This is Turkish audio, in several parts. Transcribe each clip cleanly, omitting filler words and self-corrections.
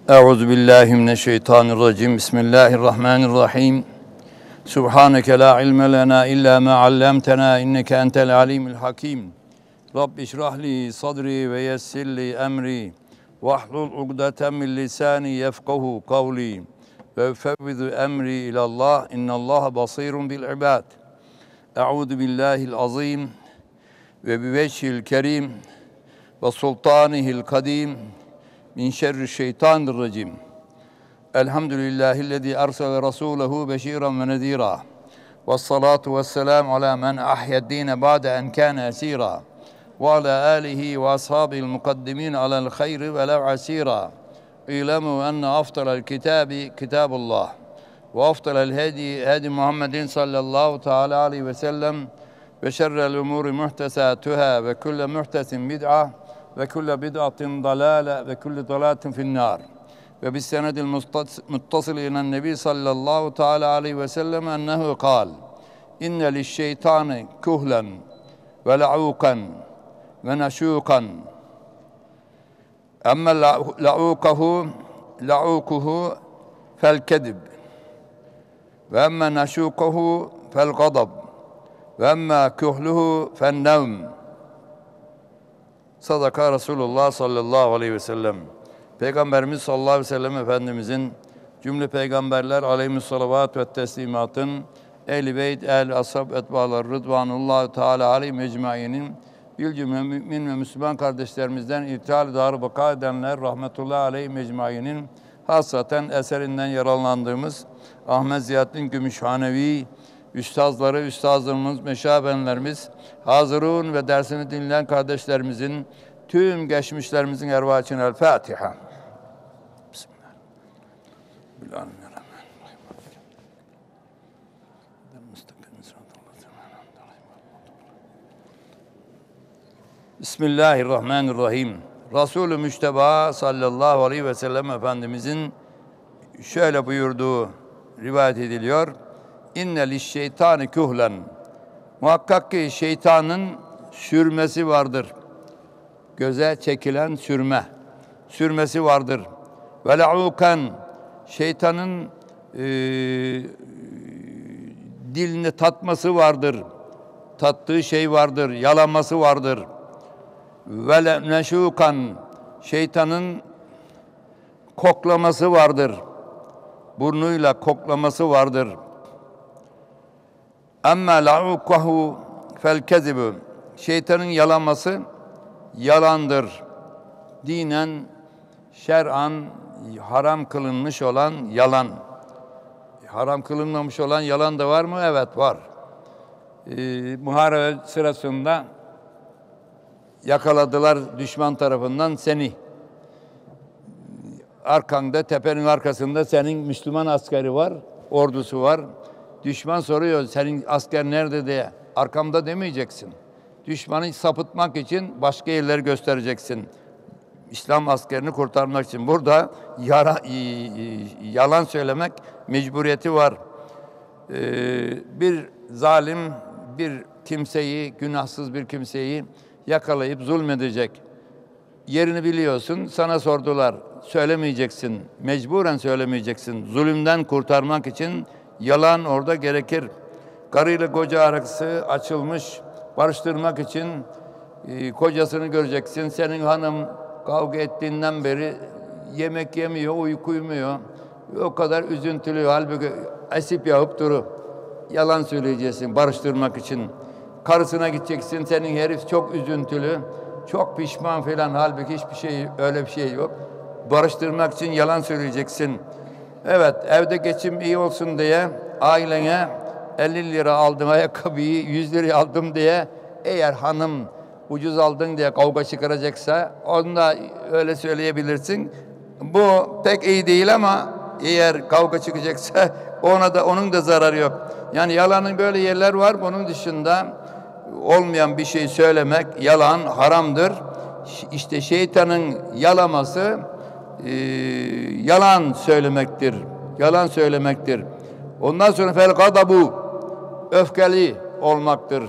Euzubillahimineşşeytanirracim. Bismillahirrahmanirrahim. Subhaneke la ilme lena illa ma allamtena inneke entel alimul hakim. Rabbi şrahli sadri ve yessirli emri. Vahlul ugdeten min lisani yefkahu kavli. Ve ufevvidu emri ilallah. İnnallâhe basirun bil ibad. Euzu billahil azim ve biveçhil kerim ve sultanihil kadim. Min şerri şeytanirracim. Elhamdülillahillezî ersele rasûlehu beşîran ve nezîrâ. Vessalâtu vesselâmu alâ men ahyed-dîne ba'de en kâne esîrâ. Ve alâ âlihi ve ashâbihil mukaddimîn alel hayri ve lev asîrâ. İlemû enne afdalel kitâbi kitâbullah. Ve afdalel hedi hedi Muhammedin sallallahu teâlâ aleyhi ve sellem. Ve şerrel umûri muhtesâtuhâ ve kulle muhtesin bid'a. Ve kulle bid'atin dalâle ve kulle dalâtin finnâr. Ve bis senedil muttasıl inen nebi sallallahu teâlâ aleyhi ve sellem ennehu kâl. İnne lişşeytâni kuhlen ve la'ûkan ve neşûkan. Emme la'ûkuhu fel kedib. Ve emme neşûkuhu fel gadab. Ve emme kuhluhu fel nevm. Sadaka Resulullah sallallahu aleyhi ve sellem. Peygamberimiz sallallahu aleyhi ve sellem Efendimizin cümle peygamberler aleyhissalatü ve teslimatın ehl-i beyt, ehl-i ashab, etbalar, rıdvanullah teala aleyhi mecmainin bir cümle mümin ve Müslüman kardeşlerimizden irtihal-i dar baka edenler rahmetullahi aleyhi mecmainin hasaten eserinden yararlandığımız Ahmet Ziyaddin Gümüşhanevi üstazları, üstazlarımız, meşabenlerimiz, hazırun ve dersini dinleyen kardeşlerimizin, tüm geçmişlerimizin ervahı için El Fatiha. Bismillahirrahmanirrahim. Resulü Müşteba sallallahu aleyhi ve sellem Efendimizin şöyle buyurduğu rivayet ediliyor. İnne lişşeytani kuhlen. Muhakkak ki şeytanın sürmesi vardır. Göze çekilen sürme. Sürmesi vardır. Ve le'ûken. Şeytanın dilini tatması vardır. Tattığı şey vardır. Yalaması vardır. Ve neşûkan. Şeytanın koklaması vardır. Burnuyla koklaması vardır. Emme la'ukahu fel kezibu. Şeytanın yalaması yalandır. Dinen, şer'an haram kılınmış olan yalan. Haram kılınmamış olan yalan da var mı? Evet, var. Muharebe sırasında yakaladılar düşman tarafından seni. Arkanda, tepenin arkasında senin Müslüman askeri var, ordusu var. Düşman soruyor, senin asker nerede diye. Arkamda demeyeceksin. Düşmanı sapıtmak için başka yerleri göstereceksin. İslam askerini kurtarmak için. Burada yalan söylemek mecburiyeti var. Bir zalim bir kimseyi, günahsız bir kimseyi yakalayıp zulmedecek. Yerini biliyorsun, sana sordular. Söylemeyeceksin, mecburen söylemeyeceksin. Zulümden kurtarmak için yalan orada gerekir. Karıyla koca arası açılmış, barıştırmak için kocasını göreceksin. Senin hanım kavga ettiğinden beri yemek yemiyor, uyku uyumuyor. O kadar üzüntülü, halbuki esip yağıp duru. Yalan söyleyeceksin barıştırmak için. Karısına gideceksin, senin herif çok üzüntülü, çok pişman falan, halbuki hiçbir şey, öyle bir şey yok. Barıştırmak için yalan söyleyeceksin. Evet, evde geçim iyi olsun diye ailene 50 lira aldım ayakkabıyı, 100 lira aldım diye, eğer hanım ucuz aldın diye kavga çıkaracaksa onu da öyle söyleyebilirsin. Bu pek iyi değil ama eğer kavga çıkacaksa onun da zararı yok. Yani yalanın böyle yerler var. Bunun dışında olmayan bir şey söylemek, yalan haramdır. İşte şeytanın yalaması yalan söylemektir. Yalan söylemektir. Ondan sonra fel gadabu, öfkeli olmaktır.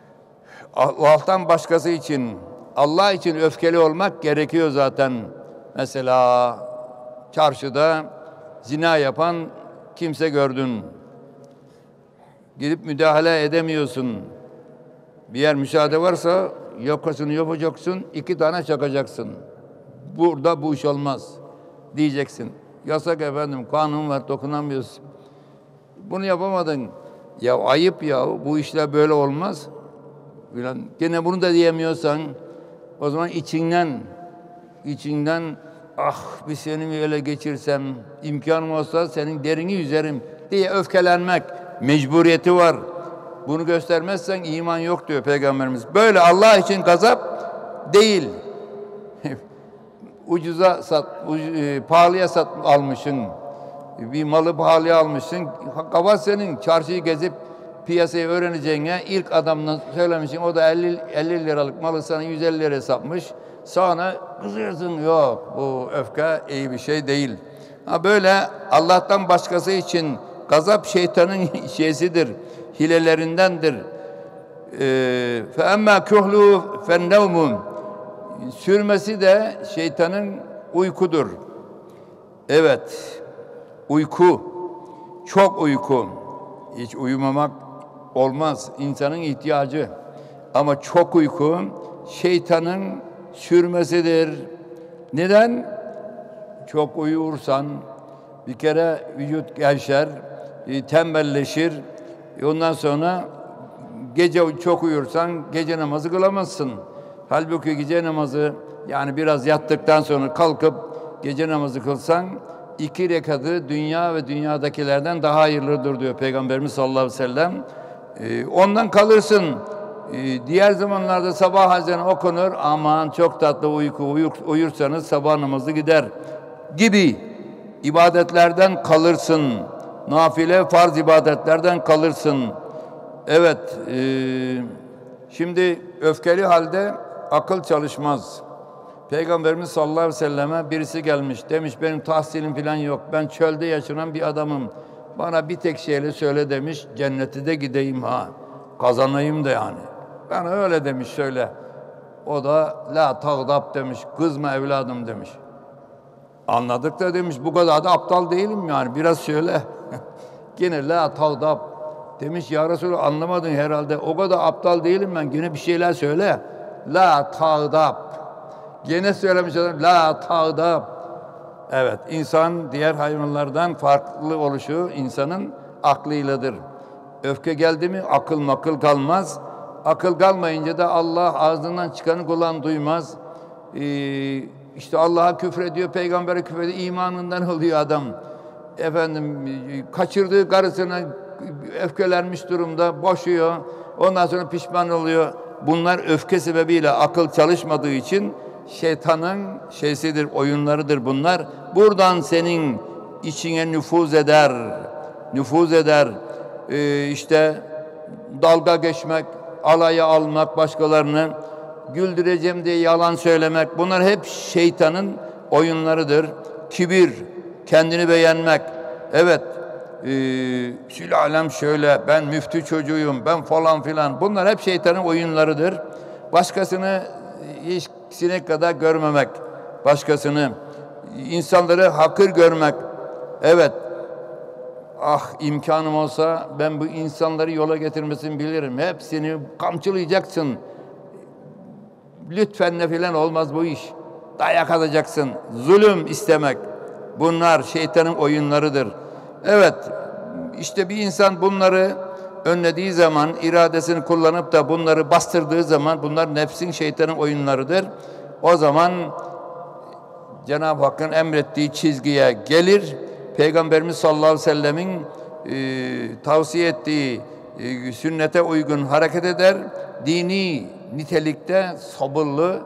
Allah'tan başkası için, Allah için öfkeli olmak gerekiyor zaten. Mesela çarşıda zina yapan kimse gördün. Gidip müdahale edemiyorsun. Bir yer müsaade varsa yakasını yapacaksın, 2 tane çakacaksın. Burada bu iş olmaz diyeceksin. Yasak efendim, kanun var, dokunamıyorsun. Bunu yapamadın. Ya ayıp ya, bu işler böyle olmaz. Gene bunu da diyemiyorsan, o zaman içinden ah bir seni mi ele geçirsem, imkanım olsa senin derini yüzerim diye öfkelenmek mecburiyeti var. Bunu göstermezsen iman yok diyor Peygamberimiz. Böyle Allah için gazap değil. Pahalıya almışsın. Bir malı pahalıya almışsın. Kafa senin. Çarşıyı gezip piyasayı öğreneceğine ilk adamdan söylemişsin. O da 50 liralık malı sana 150 liraya satmış. Sonra kızıyorsun. Yok, bu öfke iyi bir şey değil. Böyle Allah'tan başkası için gazap şeytanın şeysidir. Hilelerindendir. فَاَمَّا كُحْلُوا فَالنَّوْمُ Sürmesi de şeytanın uykudur. Evet, uyku, çok uyku. Hiç uyumamak olmaz, insanın ihtiyacı. Ama çok uyku şeytanın sürmesidir. Neden? Çok uyursan bir kere vücut gevşer, tembelleşir. Ondan sonra gece çok uyursan gece namazı kılamazsın. Halbuki gece namazı, yani biraz yattıktan sonra kalkıp gece namazı kılsan 2 rekatı dünya ve dünyadakilerden daha hayırlıdır diyor Peygamberimiz sallallahu aleyhi ve sellem. Ondan kalırsın. Diğer zamanlarda sabah ezanı okunur. Aman çok tatlı uyursanız sabah namazı gider gibi ibadetlerden kalırsın. Nafile farz ibadetlerden kalırsın. Evet, şimdi öfkeli halde akıl çalışmaz. Peygamberimiz sallallahu aleyhi ve selleme birisi gelmiş. Demiş benim tahsilim falan yok. Ben çölde yaşanan bir adamım. Bana bir tek şeyle söyle demiş. Cennete de gideyim ha. Kazanayım da yani. Bana öyle demiş söyle. O da la tağdab demiş. Kızma evladım demiş. Anladık da demiş. Bu kadar da aptal değilim yani. Biraz söyle. Yine la tağdab demiş. Ya Resulallah anlamadın herhalde. O kadar aptal değilim ben. Yine bir şeyler söyle. La tağdab. Gene söylemiş adam, la tağdab. Evet, insan diğer hayvanlardan farklı oluşu insanın aklıyladır. Öfke geldi mi akıl makıl kalmaz. Akıl kalmayınca da Allah ağzından çıkanı kulağın duymaz. İşte Allah'a küfrediyor, peygambere küfrediyor, imanından oluyor adam. Efendim, kaçırdığı karısına öfkelenmiş durumda, boşuyor. Ondan sonra pişman oluyor. Bunlar öfke sebebiyle akıl çalışmadığı için şeytanın şeysidir, oyunlarıdır bunlar. Buradan senin içine nüfuz eder. İşte dalga geçmek, alaya almak başkalarını, güldüreceğim diye yalan söylemek. Bunlar hep şeytanın oyunlarıdır. Kibir, kendini beğenmek. Evet, sülalem şöyle, ben müftü çocuğuyum, ben falan filan. Bunlar hep şeytanın oyunlarıdır. Başkasını hiç sinek kadar görmemek, başkasını, insanları hakir görmek. Evet, ah imkanım olsa ben bu insanları yola getirmesini bilirim. Hepsini kamçılayacaksın. Lütfen ne filan olmaz bu iş. Dayak atacaksın. Zulüm istemek. Bunlar şeytanın oyunlarıdır. Evet, işte bir insan bunları önlediği zaman, iradesini kullanıp da bunları bastırdığı zaman, bunlar nefsin, şeytanın oyunlarıdır. O zaman Cenab-ı Hakk'ın emrettiği çizgiye gelir. Peygamberimiz sallallahu aleyhi ve sellemin tavsiye ettiği sünnete uygun hareket eder. Dini nitelikte sabırlı,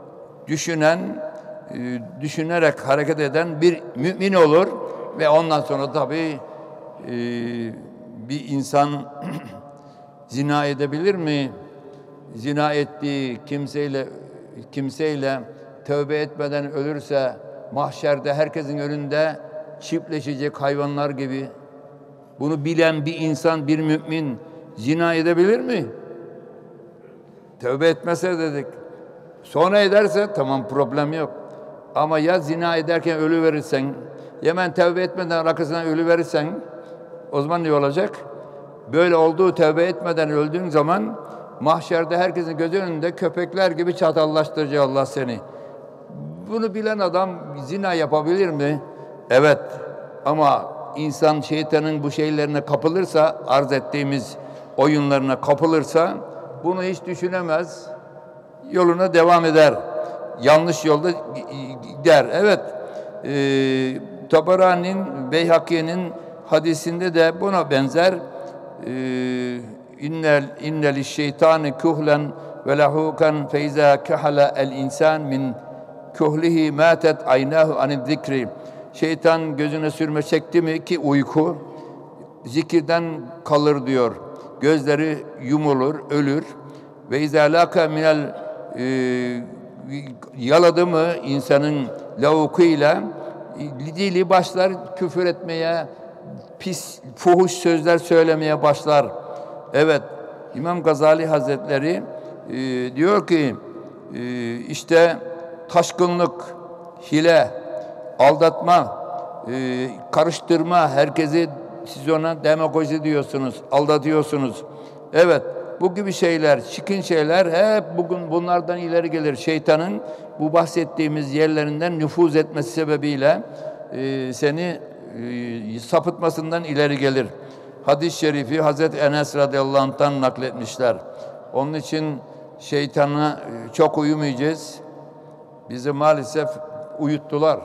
düşünerek hareket eden bir mümin olur. Ve ondan sonra tabii bir insan zina edebilir mi? Zina ettiği kimseyle tövbe etmeden ölürse mahşerde herkesin önünde çiftleşecek hayvanlar gibi. Bunu bilen bir insan, bir mümin zina edebilir mi? Tövbe etmese dedik. Sonra ederse tamam, problem yok. Ama ya zina ederken ölü verirsen, hemen tevbe etmeden arkasından ölü verirsen, o zaman ne olacak? Böyle olduğu tevbe etmeden öldüğün zaman mahşerde herkesin gözü önünde köpekler gibi çatallaştıracak Allah seni. Bunu bilen adam zina yapabilir mi? Evet. Ama insan şeytanın bu şeylerine kapılırsa, arz ettiğimiz oyunlarına kapılırsa bunu hiç düşünemez. Yoluna devam eder. Yanlış yolda gider. Evet. Tabarani'nin, Beyhaki'nin hadisinde de buna benzer innel şeytani kuhlen ve lehukan feiza kahala el insan min kuhlihi matet aynahu anid zikri. Şeytan gözüne sürme çekti mi ki uyku zikirden kalır diyor. Gözleri yumulur, ölür. Ve izâ lâka minel yaladı mı insanın lavukuyla dili başlar küfür etmeye, pis, fuhuş sözler söylemeye başlar. Evet, İmam Gazali Hazretleri diyor ki işte taşkınlık, hile, aldatma, karıştırma, herkesi siz ona demagoji diyorsunuz, aldatıyorsunuz. Evet, bu gibi şeyler, çirkin şeyler hep bugün bunlardan ileri gelir. Şeytanın bu bahsettiğimiz yerlerinden nüfuz etmesi sebebiyle seni sapıtmasından ileri gelir. Hadis-i şerifi Hazreti Enes radıyallahu anh'tan nakletmişler. Onun için şeytana çok uyumayacağız. Bizi maalesef uyuttular.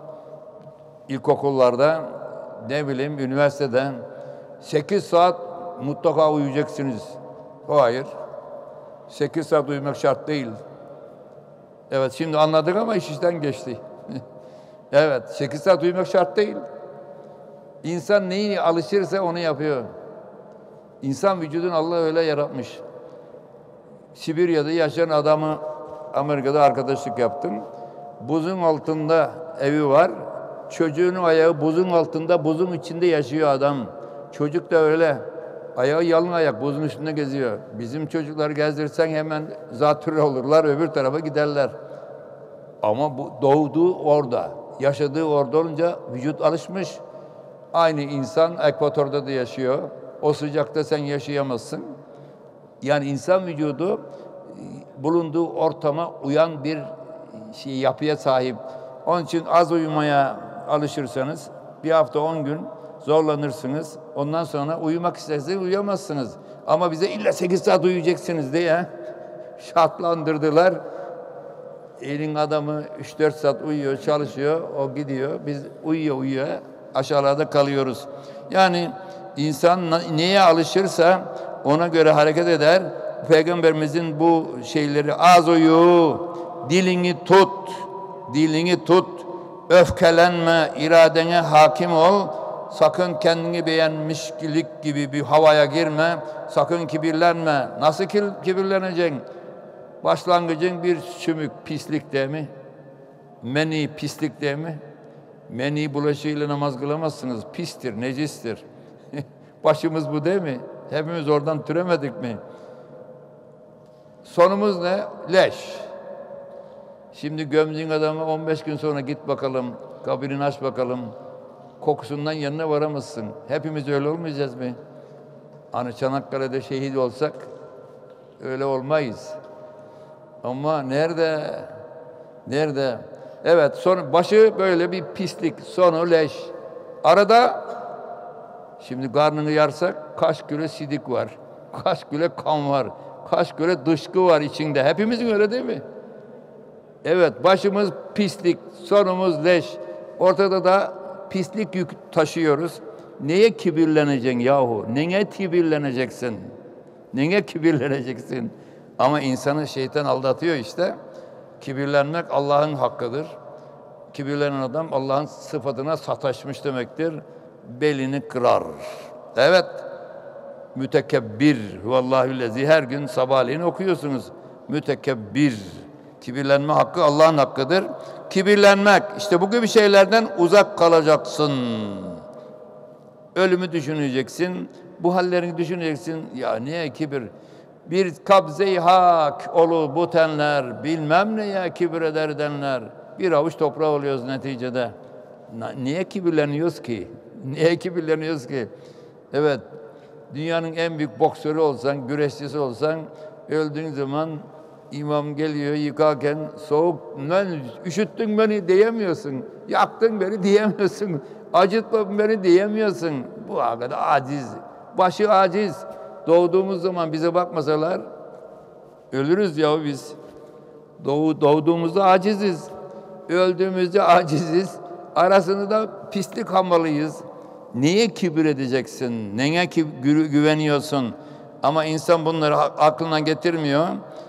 İlkokullarda, ne bileyim üniversiteden 8 saat mutlaka uyuyacaksınız. Hayır. 8 saat uyumak şart değil. Evet, şimdi anladık ama iş işten geçti. Evet, 8 saat uyumak şart değil. İnsan neyi alışırsa onu yapıyor. İnsan vücudunu Allah öyle yaratmış. Sibirya'da yaşayan adamı Amerika'da arkadaşlık yaptım. Buzun altında evi var. Çocuğunun ayağı buzun altında, buzun içinde yaşıyor adam. Çocuk da öyle. Ayağı yalın ayak, buzun üstünde geziyor. Bizim çocukları gezdirsen hemen zatürre olurlar, öbür tarafa giderler. Ama bu doğduğu orada, yaşadığı orada olunca vücut alışmış. Aynı insan ekvatorda da yaşıyor. O sıcakta sen yaşayamazsın. Yani insan vücudu bulunduğu ortama uyan bir yapıya sahip. Onun için az uyumaya alışırsanız bir hafta 10 gün zorlanırsınız. Ondan sonra uyumak isterseniz uyuyamazsınız. Ama bize illa 8 saat uyuyacaksınız diye şartlandırdılar. Elin adamı 3-4 saat uyuyor, çalışıyor, o gidiyor. Biz uyuyor aşağılarda kalıyoruz. Yani insan neye alışırsa ona göre hareket eder. Peygamberimizin bu şeyleri az uyu, dilini tut, öfkelenme, iradene hakim ol. Sakın kendini beğenmişlik gibi bir havaya girme. Sakın kibirlenme. Nasıl kibirleneceksin? Başlangıcın bir sümük, pislik değil mi? Meni, pislik değil mi? Meni bulaşığıyla namaz kılamazsınız. Pistir, necistir. Başımız bu değil mi? Hepimiz oradan türemedik mi? Sonumuz ne? Leş. Şimdi gömdüğün adamı 15 gün sonra git bakalım, kabrini aç bakalım. Kokusundan yanına varamazsın. Hepimiz öyle olmayacağız mı? Hani Çanakkale'de şehit olsak öyle olmayız. Ama nerede? Evet, son başı böyle bir pislik, sonu leş. Arada şimdi karnını yarsak kaç kilo sidik var, kaç kilo kan var, kaç kilo dışkı var içinde. Hepimizin öyle değil mi? Evet, başımız pislik, sonumuz leş. Ortada da pislik yük taşıyoruz. Neye kibirleneceksin yahu? Neye kibirleneceksin? Neye kibirleneceksin? Ama insanı şeytan aldatıyor işte. Kibirlenmek Allah'ın hakkıdır. Kibirlenen adam Allah'ın sıfatına sataşmış demektir. Belini kırar. Evet. Mütekebbir. Vallahüllezi. Her gün sabahleyin okuyorsunuz. Mütekebbir. Kibirlenme hakkı Allah'ın hakkıdır. Kibirlenmek. İşte bu gibi şeylerden uzak kalacaksın. Ölümü düşüneceksin. Bu hallerini düşüneceksin. Ya niye kibir? Bir kabze-i hak olu bu tenler, bilmem neye kibir eder denler. Bir avuç toprağı oluyoruz neticede. Niye kibirleniyoruz ki? Niye kibirleniyoruz ki? Evet, dünyanın en büyük boksörü olsan, güreşçisi olsan, öldüğün zaman imam geliyor yıkarken soğuk, lan üşüttün beni diyemiyorsun. Yaktın beni diyemiyorsun. Acıtma beni diyemiyorsun. Bu kadar aciz. Başı aciz. Doğduğumuz zaman bize bakmasalar ölürüz ya biz. Doğduğumuzda aciziz. Öldüğümüzde aciziz. Arasında da pislik hamalıyız. Niye kibir edeceksin? Neye güveniyorsun? Ama insan bunları aklına getirmiyor.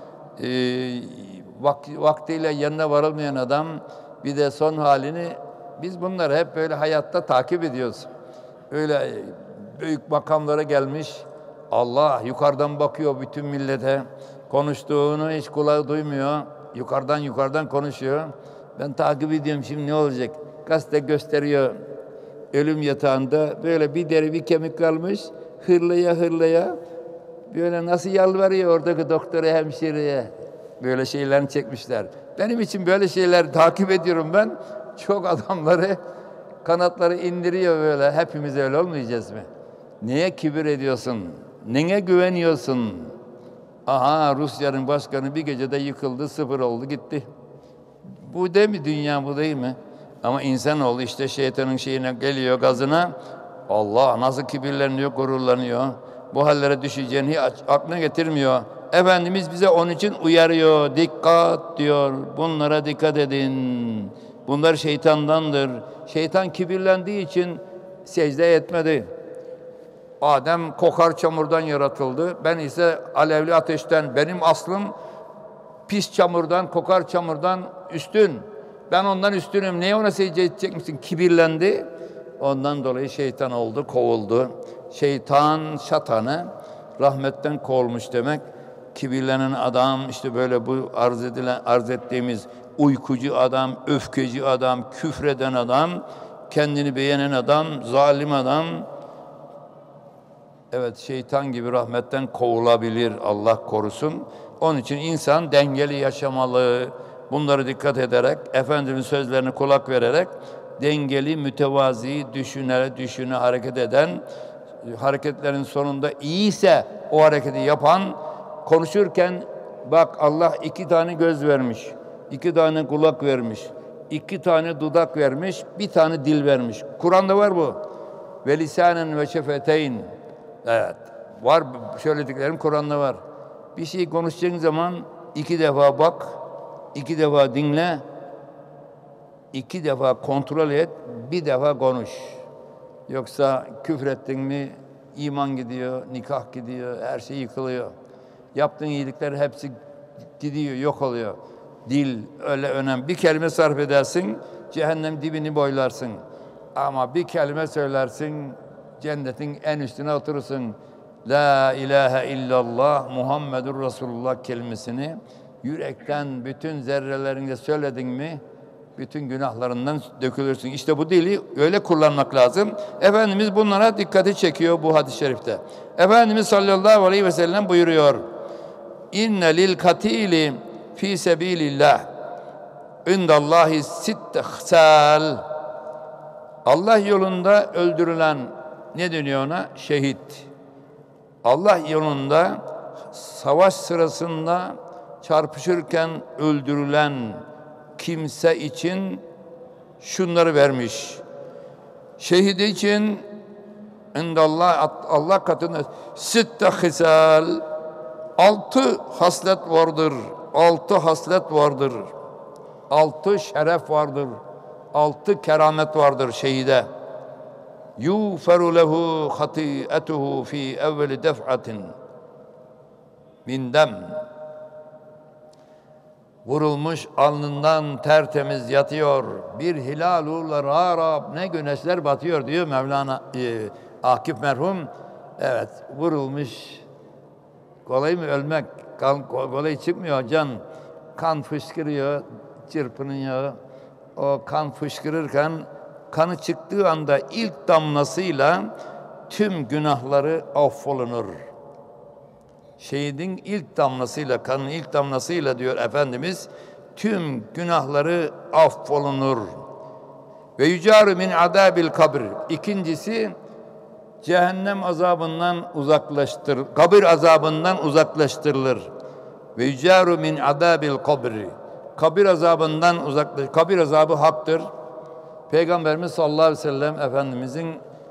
Vaktiyle yanına varılmayan adam bir de son halini biz bunları hep böyle hayatta takip ediyoruz. Öyle büyük makamlara gelmiş Allah yukarıdan bakıyor bütün millete. Konuştuğunu hiç kulağı duymuyor. Yukarıdan konuşuyor. Ben takip ediyorum şimdi ne olacak? Gazete gösteriyor. Ölüm yatağında böyle bir deri bir kemik kalmış. Hırlaya böyle nasıl yalvarıyor oradaki doktora, hemşireye. Böyle şeylerini çekmişler. Benim için böyle şeyler takip ediyorum ben. Çok adamları kanatları indiriyor böyle. Hepimiz öyle olmayacağız mı? Neye kibir ediyorsun? Neye güveniyorsun? Aha Rusya'nın başkanı bir gecede yıkıldı, sıfır oldu, gitti. Bu değil mi dünya, bu değil mi? Ama insanoğlu işte şeytanın şeyine geliyor, gazına. Allah nasıl kibirleniyor, gururlanıyor. Bu hallere düşeceğini hiç aklına getirmiyor. Efendimiz bize onun için uyarıyor. Dikkat diyor. Bunlara dikkat edin. Bunlar şeytandandır. Şeytan kibirlendiği için secde etmedi. Adem kokar çamurdan yaratıldı. Ben ise alevli ateşten. Benim aslım pis çamurdan, kokar çamurdan üstün. Ben ondan üstünüm. Neye ona secde edecek misin? Kibirlendi. Ondan dolayı şeytan oldu, kovuldu. Şeytan, şatanı rahmetten kovulmuş demek. Kibirlenen adam, işte böyle bu arz ettiğimiz uykucu adam, öfkeci adam, küfreden adam, kendini beğenen adam, zalim adam. Evet, şeytan gibi rahmetten kovulabilir, Allah korusun. Onun için insan dengeli yaşamalı. Bunları dikkat ederek, Efendimiz sözlerine kulak vererek dengeli, mütevazi, düşüne hareket eden, hareketlerin sonunda iyiyse o hareketi yapan, konuşurken bak Allah 2 tane göz vermiş, 2 tane kulak vermiş, 2 tane dudak vermiş, 1 tane dil vermiş. Kur'an'da var bu. Ve lisanen ve şefeteyn. Evet, var, söylediklerim Kur'an'da var. Bir şey konuşacağın zaman 2 defa bak, 2 defa dinle, 2 defa kontrol et, 1 defa konuş. Yoksa küfrettin mi iman gidiyor, nikah gidiyor, her şey yıkılıyor. Yaptığın iyilikler hepsi gidiyor, yok oluyor. Dil öyle önemli. Bir kelime sarf edersin, cehennem dibini boylarsın. Ama bir kelime söylersin, cennetin en üstüne oturursun. La ilahe illallah Muhammedur Resulullah kelimesini yürekten bütün zerrelerinde söyledin mi bütün günahlarından dökülürsün. İşte bu dili öyle kullanmak lazım. Efendimiz bunlara dikkati çekiyor bu hadis-i şerifte. Efendimiz sallallahu aleyhi ve sellem buyuruyor. İnne lil katili fi sebilillah indallahi sitte hsal. Allah yolunda öldürülen, ne deniyor ona? Şehit. Allah yolunda savaş sırasında çarpışırken öldürülen kimse için şunları vermiş. Şehit için Allah katında sitte hisal 6 haslet vardır. 6 haslet vardır. 6 şeref vardır. 6 keramet vardır şehide. Yuferu lehu hati'etuhu fi evveli def'atin min dem. Vurulmuş alnından tertemiz yatıyor. Bir hilalul rarab, ne güneşler batıyor diyor Mevlana Akif merhum. Evet, vurulmuş. Kolay mı ölmek? Kan kolay çıkmıyor can. Kan fışkırıyor, çırpınıyor. O kan fışkırırken kanı çıktığı anda ilk damlasıyla tüm günahları affolunur. Şehidin ilk damlasıyla, kanın ilk damlasıyla diyor Efendimiz, tüm günahları affolunur. Ve yücaru min adabil kabr. İkincisi, cehennem azabından kabir azabından uzaklaştırılır. Ve yücaru min adabil kabri. Kabir azabından kabir azabı haktır. Peygamberimiz sallallahu aleyhi ve sellem Efendimizin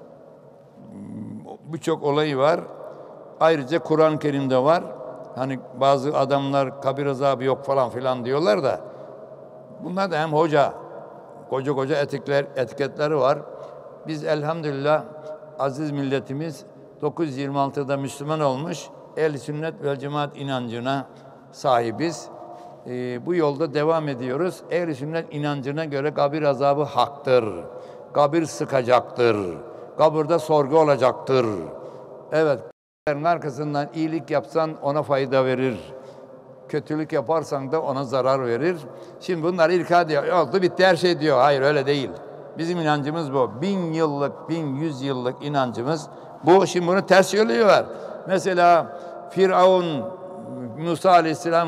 birçok olayı var. Ayrıca Kur'an-ı Kerim'de var. Hani bazı adamlar kabir azabı yok falan filan diyorlar da bunlar da hem hoca, koca etiketleri var. Biz elhamdülillah aziz milletimiz 926'da Müslüman olmuş, ehl-i sünnet vel cemaat inancına sahibiz. Bu yolda devam ediyoruz. Ehl-i sünnet inancına göre kabir azabı haktır. Kabir sıkacaktır. Kabirde sorgu olacaktır. Evet, arkasından iyilik yapsan ona fayda verir. Kötülük yaparsan da ona zarar verir. Şimdi bunlar ilka diyor. Oldu bitti her şey diyor. Hayır öyle değil. Bizim inancımız bu. 1000 yıllık, 1100 yıllık inancımız bu. Şimdi bunu ters söylüyorlar. Mesela Firavun, Musa Aleyhisselam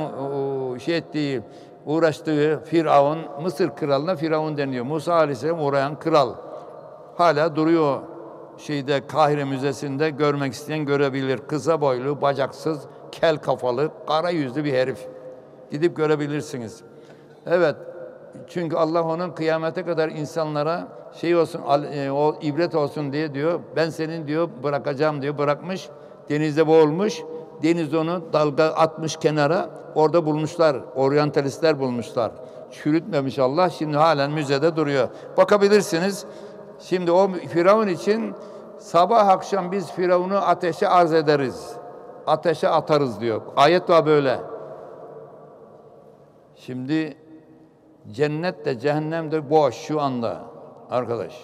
uğraştığı Firavun, Mısır kralına Firavun deniyor. Musa Aleyhisselam uğrayan kral. Hala duruyor Kahire Müzesi'nde, görmek isteyen görebilir. Kısa boylu, bacaksız, kel kafalı, kara yüzlü bir herif. Gidip görebilirsiniz. Evet. Çünkü Allah onun kıyamete kadar insanlara o ibret olsun diye diyor. Ben senin diyor bırakacağım diyor. Bırakmış. Denizde boğulmuş. Deniz onu dalga atmış kenara. Orada bulmuşlar. Oryantalistler bulmuşlar. Çürütmemiş Allah. Şimdi halen müzede duruyor. Bakabilirsiniz. Şimdi o Firavun için sabah akşam biz Firavun'u ateşe arz ederiz. Ateşe atarız diyor. Ayet var böyle. Şimdi cennet de cehennem de boş şu anda arkadaş.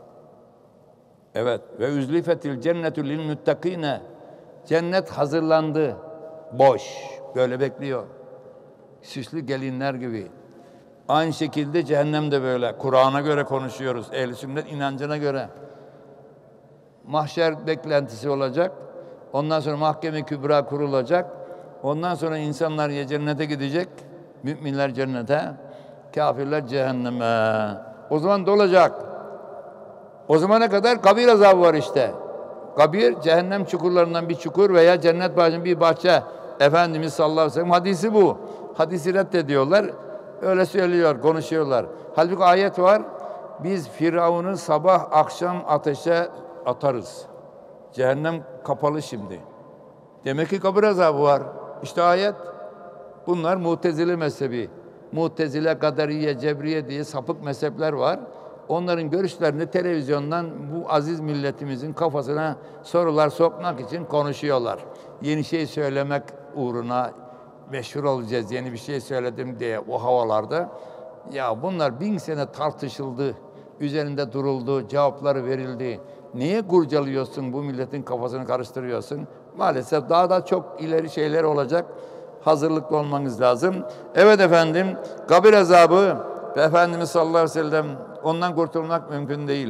Evet. Ve üzlifetil cennetu lil muttakine. Cennet hazırlandı. Boş. Böyle bekliyor. Süslü gelinler gibi. Aynı şekilde cehennem de böyle. Kur'an'a göre konuşuyoruz. Ehl-i sünnet inancına göre. Mahşer beklentisi olacak. Ondan sonra mahkeme kübra kurulacak. Ondan sonra insanlar ya cennete gidecek. Müminler cennete. Kafirler cehenneme. O zaman dolacak. O zamana kadar kabir azabı var işte. Kabir, cehennem çukurlarından bir çukur veya cennet bahçesinin bir bahçe. Efendimiz sallallahu aleyhi ve sellem hadisi bu. Hadisi reddediyorlar. Öyle söylüyor, konuşuyorlar. Halbuki ayet var. Biz Firavun'u sabah akşam ateşe atarız. Cehennem kapalı şimdi. Demek ki kabir azabı var. İşte ayet. Bunlar Mu'tezile mezhebi. Mu'tezile, Kaderiye, Cebriye diye sapık mezhepler var. Onların görüşlerini televizyondan bu aziz milletimizin kafasına sorular sokmak için konuşuyorlar. Yeni şey söylemek uğruna meşhur olacağız, yeni bir şey söyledim diye o havalarda. Ya bunlar 1000 sene tartışıldı, üzerinde duruldu, cevapları verildi. Niye kurcalıyorsun, bu milletin kafasını karıştırıyorsun? Maalesef daha da çok ileri şeyler olacak. Hazırlıklı olmanız lazım. Evet efendim, kabir azabı ve Efendimiz sallallahu aleyhi ve sellem ondan kurtulmak mümkün değil.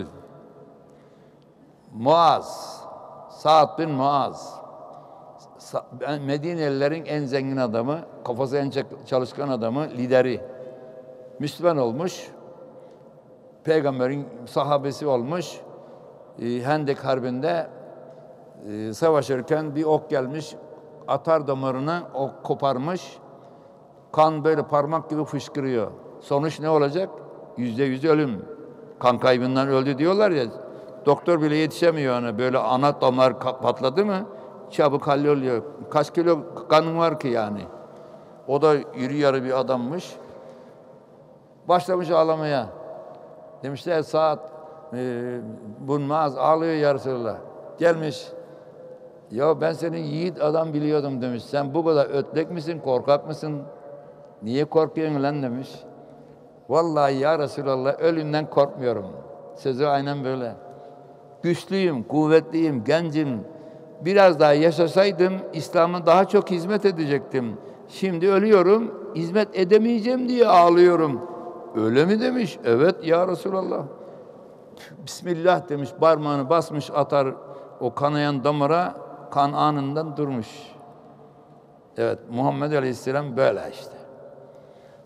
Sa'd bin Muaz, Medinelilerin en zengin adamı, kafası en çalışkan adamı, lideri. Müslüman olmuş, peygamberin sahabesi olmuş. Hendek Harbi'nde savaşırken bir ok gelmiş, atar damarına ok koparmış. Kan böyle parmak gibi fışkırıyor. Sonuç ne olacak? %100 ölüm. Kan kaybından öldü diyorlar ya. Doktor bile yetişemiyor ona. Böyle ana damar patladı mı çabuk halloluyor. Kaç kilo kanın var ki yani. O da iri yarı bir adammış. Başlamış ağlamaya. Demişler Sa'd bin Muaz ağlıyor ya Resulallah. Gelmiş. Ya ben senin yiğit adam biliyordum demiş. Sen bu kadar ötlek misin, korkak mısın? Niye korkuyorsun lan demiş. Vallahi ya Resulallah ölümden korkmuyorum. Sözü aynen böyle. Güçlüyüm, kuvvetliyim, gencim. Biraz daha yaşasaydım İslam'a daha çok hizmet edecektim. Şimdi ölüyorum, hizmet edemeyeceğim diye ağlıyorum. Öyle mi demiş? Evet ya Resulallah. Bismillah demiş, parmağını basmış atar o kanayan damara, kan anından durmuş. Evet, Muhammed Aleyhisselam böyle işte.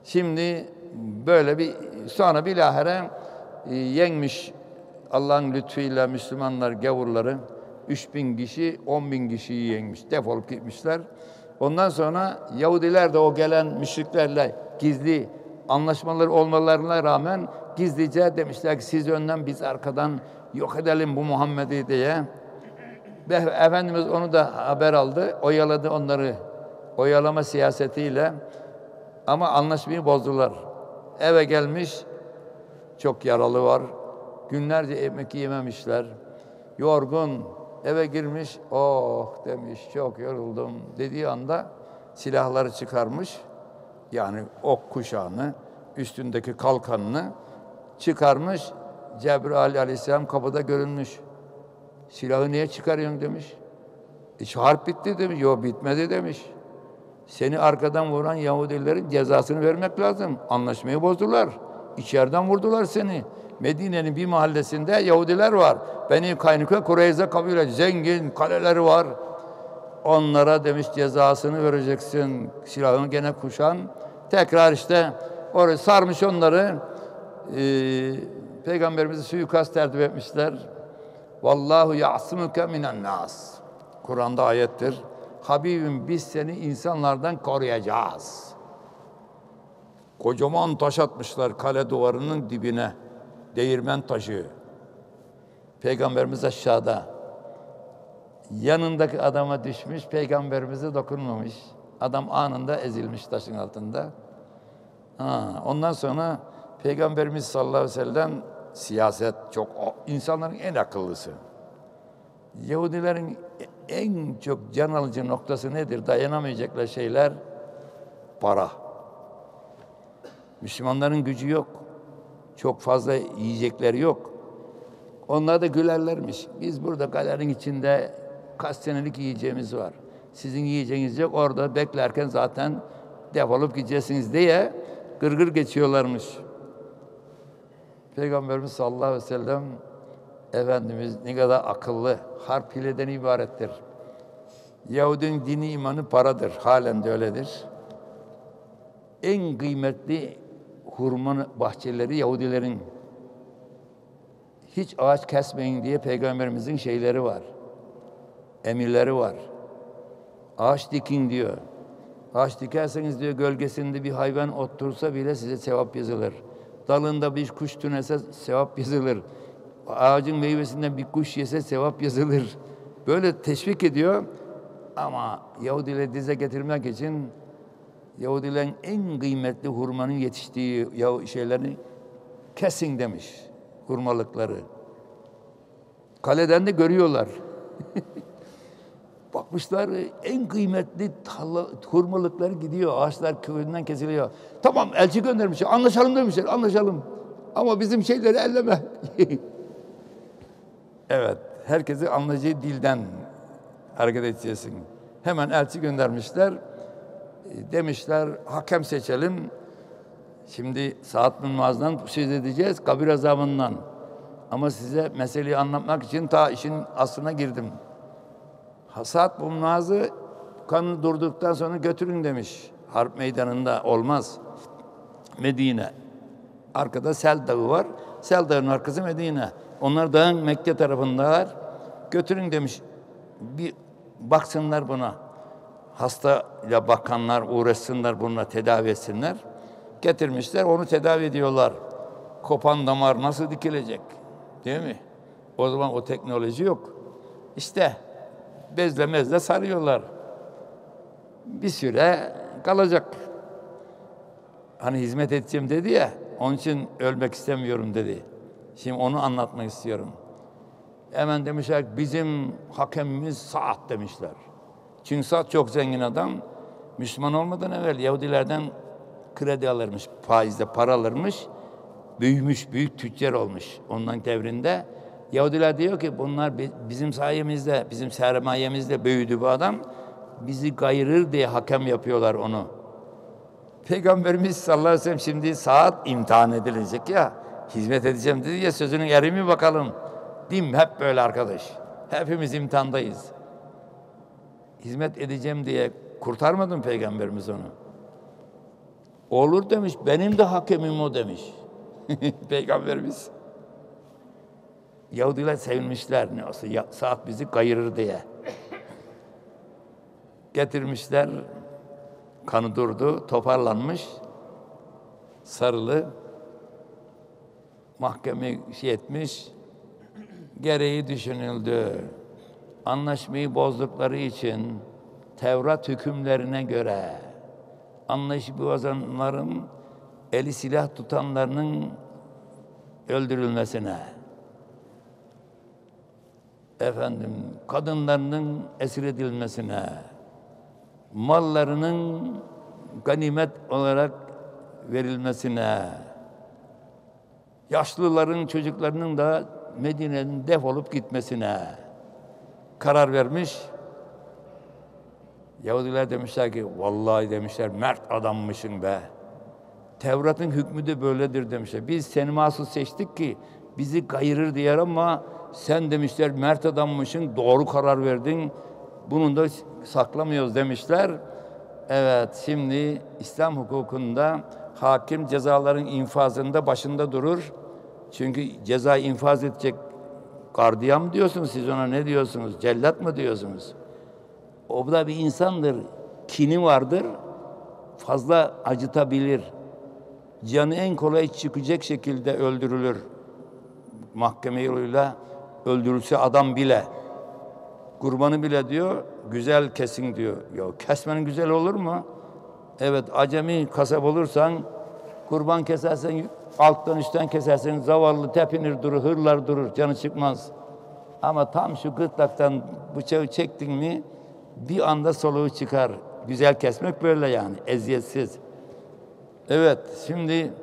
Şimdi böyle bir sonra bilahare yenmiş Allah'ın lütfuyla Müslümanlar gavurları 3.000 kişi 10.000 kişiyi yenmiş. Defolup gitmişler. Ondan sonra Yahudiler de o gelen müşriklerle gizli anlaşmalar olmalarına rağmen gizlice demişler ki siz önden biz arkadan yok edelim bu Muhammed'i diye. Ve Efendimiz onu da haber aldı. Oyaladı onları. Oyalama siyasetiyle. Ama anlaşmayı bozdular. Eve gelmiş. Çok yaralı var. Günlerce yemek yememişler. Yorgun. Eve girmiş. Oh demiş çok yoruldum dediği anda silahları çıkarmış. Yani ok kuşağını, üstündeki kalkanını çıkarmış. Cebrail aleyhisselam kapıda görünmüş. Silahı niye çıkarıyorsun demiş. Harp bitti demiş. Yok bitmedi demiş. Seni arkadan vuran Yahudilerin cezasını vermek lazım. Anlaşmayı bozdular. İçeriden vurdular seni. Medine'nin bir mahallesinde Yahudiler var. Beni Kaynuka Kureyze kabile zengin kaleleri var. Onlara demiş cezasını vereceksin. Silahını gene kuşan. Tekrar işte oraya sarmış onları. Peygamberimizi suikast tertip etmişler. Vallahu ya'simuke minen nas. Kur'an'da ayettir. Habibim biz seni insanlardan koruyacağız. Kocaman taş atmışlar kale duvarının dibine. Değirmen taşı. Peygamberimiz aşağıda. Yanındaki adama düşmüş, peygamberimize dokunmamış. Adam anında ezilmiş taşın altında. Ondan sonra Peygamberimiz sallallahu aleyhi ve sellem siyaset çok insanların en akıllısı. Yahudilerin en çok can alıcı noktası nedir? Dayanamayacakları şeyler para. Müslümanların gücü yok. Çok fazla yiyecekleri yok. Onlar da gülerlermiş. Biz burada kalenin içinde kaç senelik yiyeceğimiz var. Sizin yiyeceğiniz yok. Orada beklerken zaten defolup gideceksiniz diye gırgır geçiyorlarmış. Peygamberimiz sallallahu aleyhi ve sellem Efendimiz ne kadar akıllı, harp hileden ibarettir. Yahudinin dini imanı paradır, halen de öyledir. En kıymetli hurma bahçeleri Yahudilerin. Hiç ağaç kesmeyin diye Peygamberimizin şeyleri var, emirleri var. Ağaç dikin diyor. Ağaç dikerseniz diyor gölgesinde bir hayvan otursa bile size sevap yazılır. Dalında bir kuş tünese sevap yazılır. Ağacın meyvesinden bir kuş yese sevap yazılır. Böyle teşvik ediyor. Ama Yahudileri dize getirmek için Yahudilerin en kıymetli hurmanın yetiştiği şeylerini kesin demiş. Hurmalıkları. Kaleden de görüyorlar. Bakmışlar en kıymetli hurmalıkları gidiyor. Ağaçlar kökünden kesiliyor. Tamam elçi göndermişler. Anlaşalım demişler. Anlaşalım. Ama bizim şeyleri elleme. Evet. Herkesi anlayacağı dilden hareket edeceksin. Hemen elçi göndermişler. Demişler hakem seçelim. Şimdi Sa'd bin Muaz'dan söz edeceğiz. Kabir azabından. Ama size meseleyi anlatmak için ta işin aslına girdim. Sa'd bin Muaz'ı kanı durduktan sonra götürün demiş. Harp meydanında olmaz. Medine. Arkada Sel Dağı var. Sel Dağı'nın arkası Medine. Onlar dağın Mekke tarafındalar. Götürün demiş. Bir baksınlar buna. Hastayla bakanlar uğraşsınlar bununla tedavi etsinler. Getirmişler onu tedavi ediyorlar. Kopan damar nasıl dikilecek? Değil mi? O zaman o teknoloji yok. İşte bezle mezle sarıyorlar. Bir süre kalacak. Hani hizmet edeceğim dedi ya, onun için ölmek istemiyorum dedi. Şimdi onu anlatmak istiyorum. Hemen demişler bizim hakemimiz Sa'd demişler. Çünkü Sa'd çok zengin adam. Müslüman olmadan evvel Yahudilerden kredi alırmış, faizle para alırmış. Büyümüş, büyük tüccar olmuş ondan devrinde. Yahudiler diyor ki bunlar bizim sayemizde, bizim sermayemizde büyüdü bu adam. Bizi kayırır diye hakem yapıyorlar onu. Peygamberimiz sallallahu aleyhi ve sellem şimdi Sa'd imtihan edilecek ya. Hizmet edeceğim dedi ya sözünün eri mi bakalım. Değil mi? Hep böyle arkadaş. Hepimiz imtihandayız. Hizmet edeceğim diye kurtarmadı mı Peygamberimiz onu? Olur demiş, benim de hakemim o demiş. Peygamberimiz. Yahudiler sevinmişler, ne olsa saat bizi kayırır diye. Getirmişler, kanı durdu, toparlanmış, sarılı. Mahkeme etmiş, gereği düşünüldü. Anlaşmayı bozdukları için Tevrat hükümlerine göre anlaşmayı bozanların eli silah tutanlarının öldürülmesine, kadınlarının esir edilmesine, mallarının ganimet olarak verilmesine, yaşlıların, çocuklarının da Medine'nin defolup gitmesine karar vermiş. Yahudiler demişler ki, vallahi demişler, mert adammışsın be. Tevrat'ın hükmü de böyledir demişler. Biz seni mahsus seçtik ki bizi kayırır diyer ama sen demişler mert adammışsın, doğru karar verdin. Bunu da saklamıyoruz demişler. Evet, şimdi İslam hukukunda hakim cezaların infazında başında durur. Çünkü ceza infaz edecek gardiyan mı diyorsunuz, siz ona ne diyorsunuz? Cellat mı diyorsunuz? O da bir insandır, kini vardır, fazla acıtabilir. Canı en kolay çıkacak şekilde öldürülür. Mahkeme yoluyla öldürülse adam bile, kurbanı bile diyor, güzel kesin diyor. Ya kesmenin güzel olur mu? Evet, acemi kasap olursan, kurban kesersen, alttan üstten kesersen, zavallı tepinir durur, hırlar durur, canı çıkmaz. Ama tam şu gırtlaktan bıçağı çektin mi, bir anda soluğu çıkar. Güzel kesmek böyle yani, eziyetsiz. Evet, şimdi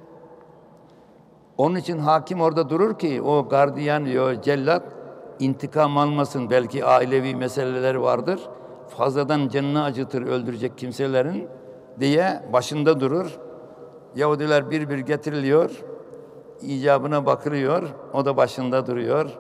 onun için hakim orada durur ki o gardiyan, o cellat intikam almasın. Belki ailevi meseleler vardır. Fazladan canını acıtır öldürecek kimselerin diye başında durur. Yahudiler bir bir getiriliyor. İcabına bakılıyor. O da başında duruyor.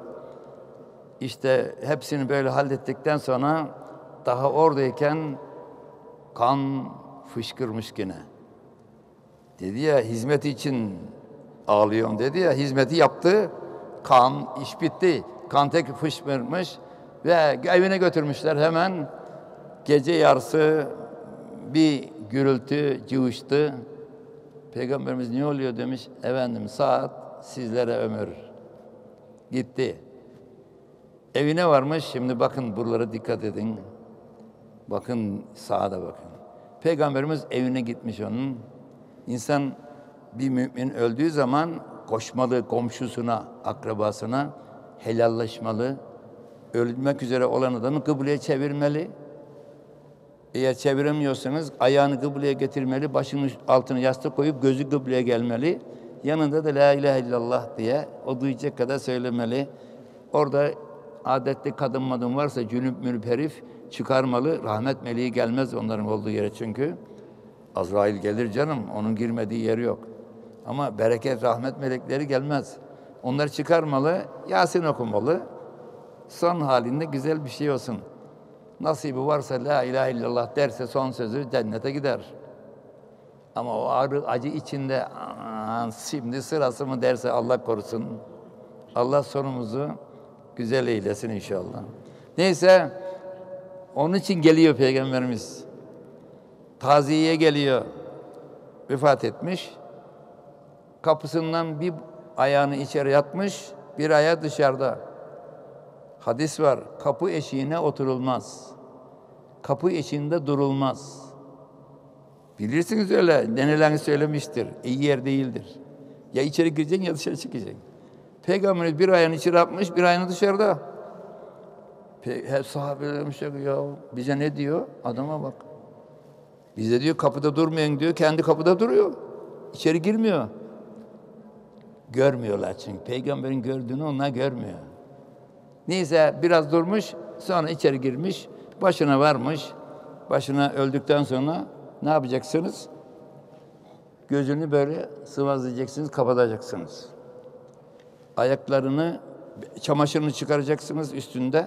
İşte hepsini böyle hallettikten sonra daha oradayken kan fışkırmış gene. Dedi ya, hizmet için ağlıyorum dedi ya, hizmeti yaptı, kan, iş bitti. Kan tek fışkırmış ve evine götürmüşler hemen. Gece yarısı bir gürültü cıvıştı. Peygamberimiz ne oluyor demiş, efendim saat sizlere ömür. Gitti. Evine varmış, şimdi bakın buralara dikkat edin. Bakın sağa da bakın. Peygamberimiz evine gitmiş onun. İnsan bir mümin öldüğü zaman koşmalı komşusuna, akrabasına, helallaşmalı. Ölmek üzere olan adamı kıbleye çevirmeli. Eğer çeviremiyorsanız ayağını kıbleye getirmeli, başının altına yastık koyup gözü kıbleye gelmeli. Yanında da la ilahe illallah diye o duyacak kadar söylemeli. Orada adetli kadın madın varsa cünüp münüp herif çıkarmalı. Rahmet meleği gelmez onların olduğu yere çünkü. Azrail gelir canım, onun girmediği yeri yok. Ama bereket, rahmet melekleri gelmez. Onları çıkarmalı, Yasin okumalı. Son halinde güzel bir şey olsun. Nasibi varsa la ilahe illallah derse son sözü cennete gider. Ama o ağrı, acı içinde şimdi sırası mı derse Allah korusun. Allah sonumuzu güzel eylesin inşallah. Neyse, onun için geliyor Peygamberimiz. Taziyeye geliyor. Vefat etmiş. Kapısından bir ayağını içeri yatmış, bir ayağı dışarıda. Hadis var, kapı eşiğine oturulmaz. Kapı eşiğinde durulmaz. Bilirsiniz öyle, denelerini söylemiştir. İyi yer değildir. Ya içeri gireceksin ya dışarı çıkacaksın. Peygamberimiz bir ayağını içeri atmış, bir ayağını dışarıda. Hep sahabeler demişler ya bize ne diyor? Adama bak. Bize diyor kapıda durmayın diyor, kendi kapıda duruyor. İçeri girmiyor. Görmüyorlar çünkü. Peygamberin gördüğünü onlar görmüyor. Neyse biraz durmuş, sonra içeri girmiş, başına varmış. Başına öldükten sonra ne yapacaksınız? Gözünü böyle sıvazlayacaksınız, kapatacaksınız. Ayaklarını, çamaşırını çıkaracaksınız üstünde.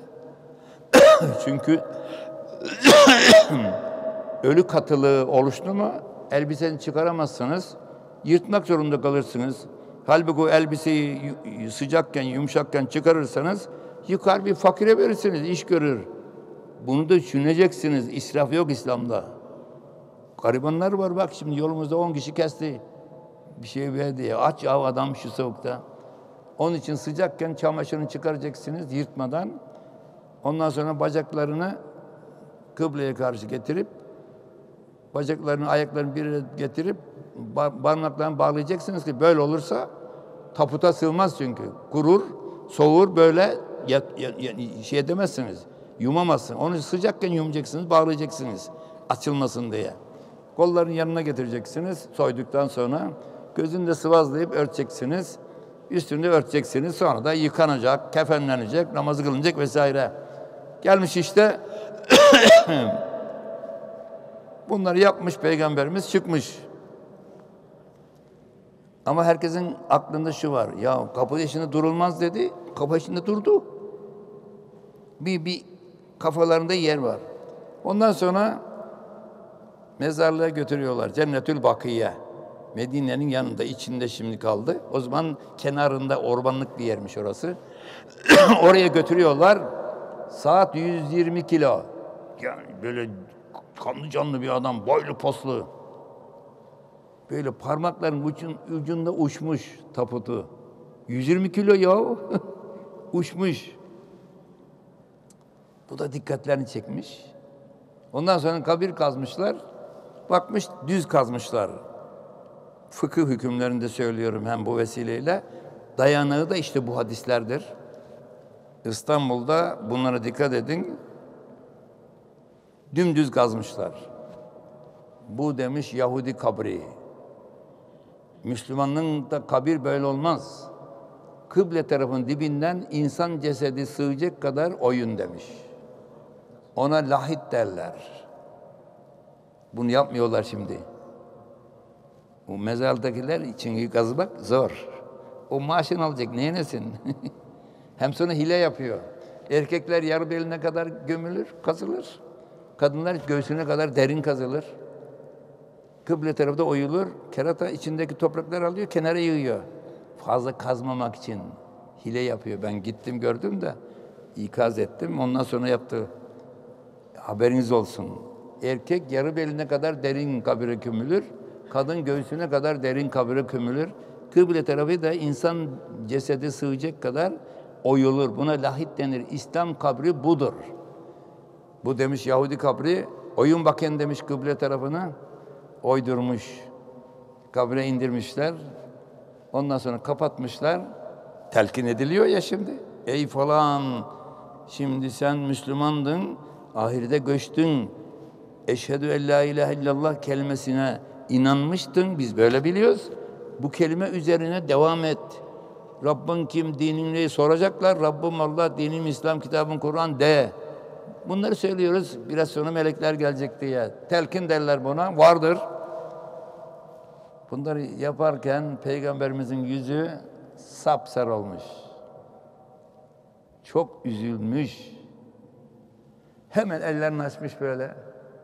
Çünkü ölü katılığı oluştu mu elbiseni çıkaramazsanız yırtmak zorunda kalırsınız. Halbuki o elbiseyi sıcakken, yumuşakken çıkarırsanız yıkar bir fakire verirsiniz, iş görür. Bunu da düşüneceksiniz. İsraf yok İslam'da. Garibanlar var bak, şimdi yolumuzda 10 kişi kesti. Bir şey verdi ya. Aç ya adam şu soğukta. Onun için sıcakken çamaşırını çıkaracaksınız yırtmadan. Ondan sonra bacaklarını kıbleye karşı getirip, bacaklarını, ayaklarını bir yere getirip parmaklarını bağlayacaksınız ki böyle olursa taputa sığmaz çünkü. Kurur, soğur, böyle şey edemezsiniz. Yumamazsın. Onu sıcakken yumacaksınız, bağlayacaksınız açılmasın diye. Kolların yanına getireceksiniz soyduktan sonra. Gözünü de sıvazlayıp örteceksiniz. Üstünü de örteceksiniz. Sonra da yıkanacak, kefenlenecek, namazı kılınacak vesaire. Gelmiş işte bunları yapmış Peygamberimiz, çıkmış. Ama herkesin aklında şu var. Ya kapı içinde durulmaz dedi. Kapı içinde durdu. Bir kafalarında yer var. Ondan sonra mezarlığa götürüyorlar. Cennetül Bakiye. Medine'nin yanında, içinde şimdi kaldı. O zaman kenarında ormanlık bir yermiş orası. Oraya götürüyorlar. Saat 120 kilo. Yani böyle kanlı canlı bir adam, boylu poslu. Böyle parmakların ucunda uçmuş taputu. 120 kilo ya. Uçmuş. Bu da dikkatlerini çekmiş. Ondan sonra kabir kazmışlar. Bakmış düz kazmışlar. Fıkıh hükümlerinde söylüyorum hem bu vesileyle. Dayanağı da işte bu hadislerdir. İstanbul'da bunlara dikkat edin. Dümdüz kazmışlar. Bu demiş Yahudi kabri. Müslümanın da kabir böyle olmaz. Kıble tarafın dibinden insan cesedi sığacak kadar oyun demiş. Ona lahit derler. Bunu yapmıyorlar şimdi. Bu mezardakiler için kazmak zor. O maaşını alacak, neye nesin? Hem sonra hile yapıyor. Erkekler yarı beline kadar gömülür, kazılır. Kadınlar göğsüne kadar derin kazılır. Kıble tarafta oyulur. Kerata içindeki toprakları alıyor, kenara yığıyor. Fazla kazmamak için hile yapıyor. Ben gittim gördüm de ikaz ettim. Ondan sonra yaptı. Haberiniz olsun. Erkek yarı beline kadar derin kabire gömülür. Kadın göğsüne kadar derin kabire gömülür. Kıble tarafı da insan cesedi sığacak kadar oyulur. Buna lahit denir. İslam kabri budur. Bu demiş Yahudi kabri. Oyun bakın demiş kıble tarafına. Oydurmuş. Kabre indirmişler. Ondan sonra kapatmışlar. Telkin ediliyor ya şimdi. Ey falan, şimdi sen Müslümandın, ahirete göçtün. Eşhedü en la ilahe illallah kelimesine inanmıştın. Biz böyle biliyoruz. Bu kelime üzerine devam et. Rabbin kim, dinin ne soracaklar. Rabbim Allah, dinim İslam, kitabın Kur'an de. Bunları söylüyoruz. Biraz sonra melekler gelecek diye. Telkin derler buna. Vardır. Bunları yaparken Peygamberimizin yüzü sapsarı olmuş. Çok üzülmüş. Hemen ellerini açmış böyle.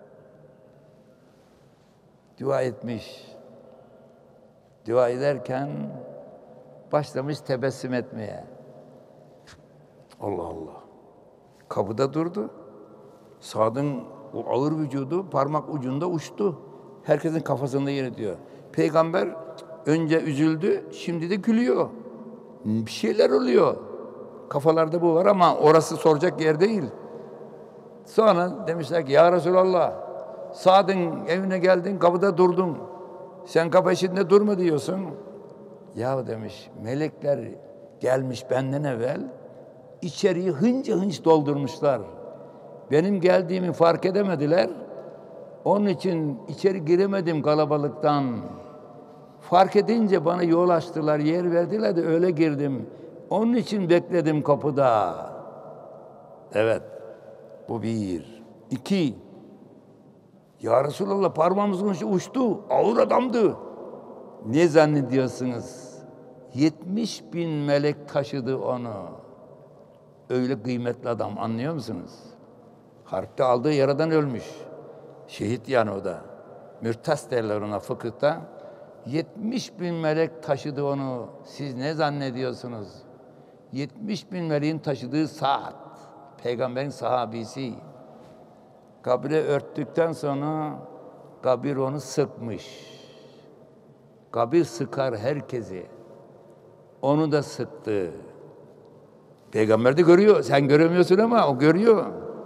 Dua etmiş. Dua ederken başlamış tebessüm etmeye. Allah Allah. Kapıda durdu. Sad'ın o ağır vücudu parmak ucunda uçtu. Herkesin kafasında yer ediyor. Peygamber önce üzüldü, şimdi de gülüyor. Bir şeyler oluyor. Kafalarda bu var ama orası soracak yer değil. Sonra demişler ki ya Resulallah, Sad'ın evine geldin, kapıda durdun. Sen kapı içinde durma diyorsun. Ya demiş, melekler gelmiş benden evvel, içeriği hınca hınç doldurmuşlar. Benim geldiğimi fark edemediler. Onun için içeri giremedim kalabalıktan. Fark edince bana yol açtılar, yer verdiler de öyle girdim. Onun için bekledim kapıda. Evet, bu bir. İki, ya Resulallah parmağımızın ucu uçtu, ağır adamdı. Ne zannediyorsunuz? 70.000 melek taşıdı onu. Öyle kıymetli adam, anlıyor musunuz? Harpte aldığı yaradan ölmüş. Şehit yani o da. Mürtes derler ona fıkıhta. 70.000 melek taşıdı onu. Siz ne zannediyorsunuz? 70.000 meleğin taşıdığı Sa'd, peygamberin sahabisi. Kabre örttükten sonra kabir onu sıkmış. Kabir sıkar herkesi. Onu da sıktı. Peygamber de görüyor. Sen göremiyorsun ama o görüyor.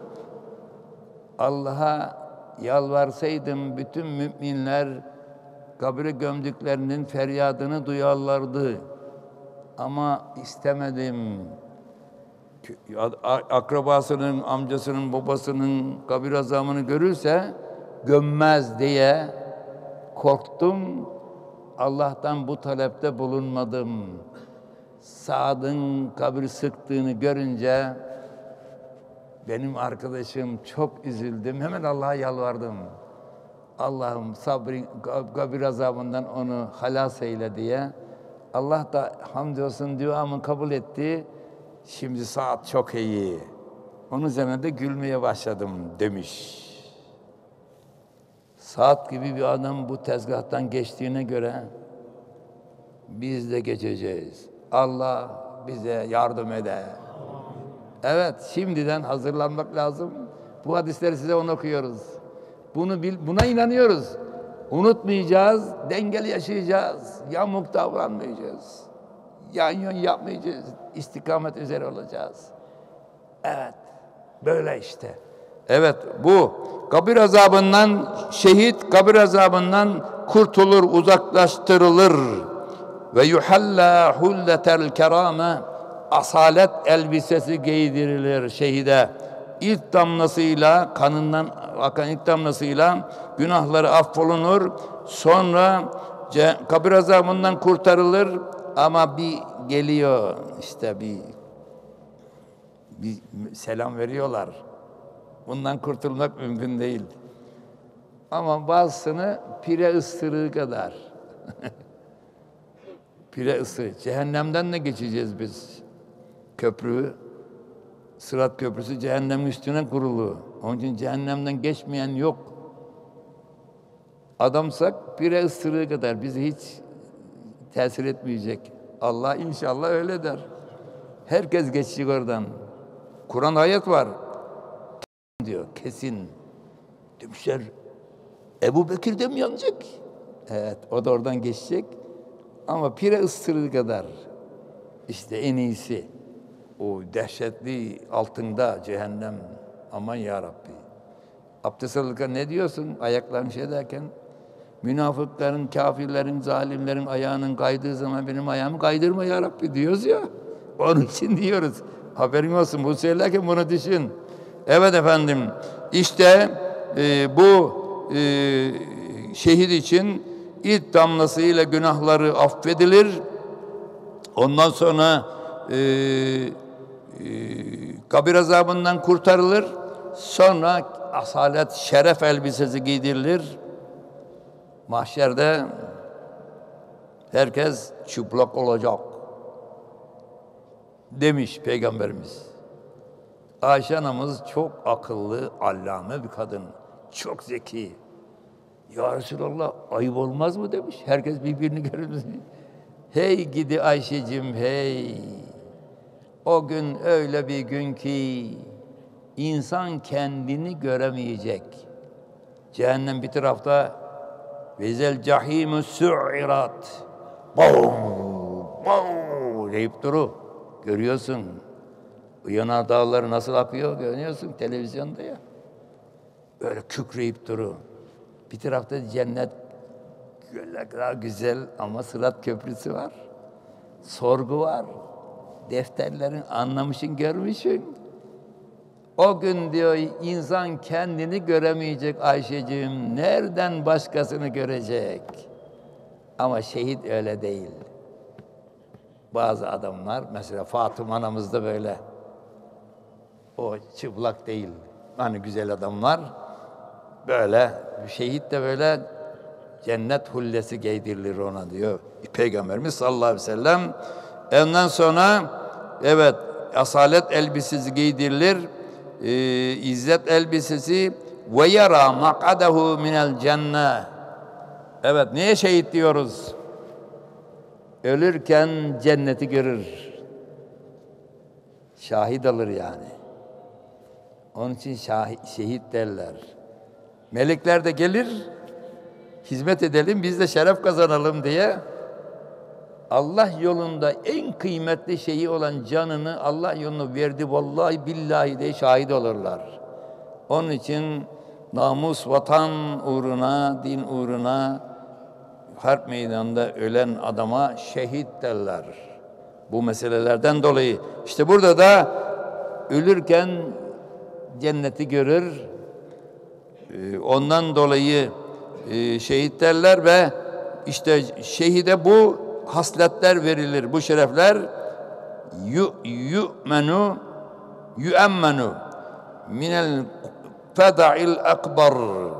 Allah'a yalvarsaydım bütün müminler kabre gömdüklerinin feryadını duyarlardı. Ama istemedim. Akrabasının, amcasının, babasının kabir azabını görürse gömmez diye korktum. Allah'tan bu talepte bulunmadım. Sa'd'ın kabri sıktığını görünce benim arkadaşım çok üzüldüm. Hemen Allah'a yalvardım. Allah'ım sabri, kabir azabından onu halas eyle diye. Allah da hamdolsun duamı kabul etti. Şimdi Sa'd çok iyi. Onun üzerine de gülmeye başladım demiş. Sa'd gibi bir adam bu tezgahtan geçtiğine göre biz de geçeceğiz. Allah bize yardım eder. Evet, şimdiden hazırlanmak lazım. Bu hadisleri size onu okuyoruz. Buna inanıyoruz. Unutmayacağız, dengeli yaşayacağız. Yamuk davranmayacağız. Yan yön yapmayacağız. İstikamet üzere olacağız. Evet, böyle işte. Evet, bu kabir azabından, şehit kabir azabından kurtulur, uzaklaştırılır. Ve yuhalla hulletel kerame, asalet elbisesi giydirilir şehide. İlk damlasıyla, kanından akan ilk damlasıyla günahları affolunur. Sonra kabir azabından kurtarılır. Ama bir geliyor işte bir selam veriyorlar. Bundan kurtulmak mümkün değil. Ama bazısını pire ısırığı kadar. Pire ısırığı. Cehennemden de geçeceğiz biz. Köprü, Sırat Köprüsü cehennemin üstüne kurulu. Onun için cehennemden geçmeyen yok. Adamsak pire ısırığı kadar bizi hiç tesir etmeyecek. Allah inşallah öyle der. Herkes geçecek oradan. Kur'an ayet var. Diyor kesin. Demişler Ebu Bekir de mi yanacak? Evet, o da oradan geçecek. Ama pire ısırığı kadar. İşte en iyisi. O dehşetli altında cehennem. Aman ya Rabbi. Abdest alırken ne diyorsun? Ayaklarını şey ederken. Münafıkların, kafirlerin, zalimlerin ayağının kaydığı zaman benim ayağımı kaydırma ya Rabbi diyoruz ya. Onun için diyoruz. Haberin olsun. Bu söylerken bunu düşün. Evet efendim. İşte bu şehit için ilk damlasıyla günahları affedilir. Ondan sonra kabir azabından kurtarılır. Sonra asalet, şeref elbisesi giydirilir. Mahşerde herkes çıplak olacak demiş Peygamberimiz. Ayşe anamız çok akıllı, allame bir kadın. Çok zeki. Ya Resulallah ayıp olmaz mı demiş. Herkes birbirini görür. Hey gidi Ayşe'cim hey. O gün öyle bir gün ki insan kendini göremeyecek. Cehennem bir tarafta vezel cahimu su'irat. Bow deyip duru. Görüyorsun. Yanar dağları nasıl akıyor görüyorsun televizyonda ya. Böyle kükreyip duru. Bir tarafta cennet daha güzel ama Sırat Köprüsü var. Sorgu var. Defterlerin anlamışın, görmüşsün. O gün diyor insan kendini göremeyecek Ayşe'cim. Nereden başkasını görecek? Ama şehit öyle değil. Bazı adamlar mesela Fatıma anamız da böyle. O çıplak değil. Hani güzel adamlar böyle şehit de böyle cennet hullesi giydirilir ona diyor Peygamberimiz sallallahu aleyhi ve sellem. Ondan sonra evet asalet elbisesi giydirilir. İzzet elbisesi ve yara mak'adahu minel cennet. Evet, niye şehit diyoruz? Ölürken cenneti görür. Şahit alır yani. Onun için şehit derler. Melekler de gelir, hizmet edelim, biz de şeref kazanalım diye Allah yolunda en kıymetli şeyi olan canını Allah yoluna verdi vallahi billahi diye şahit olurlar. Onun için namus, vatan uğruna, din uğruna harp meydanında ölen adama şehit derler. Bu meselelerden dolayı işte burada da ölürken cenneti görür. Ondan dolayı şehit derler ve işte şehide bu hasletler verilir, bu şerefler yu'emmenu minel feda'il akbar.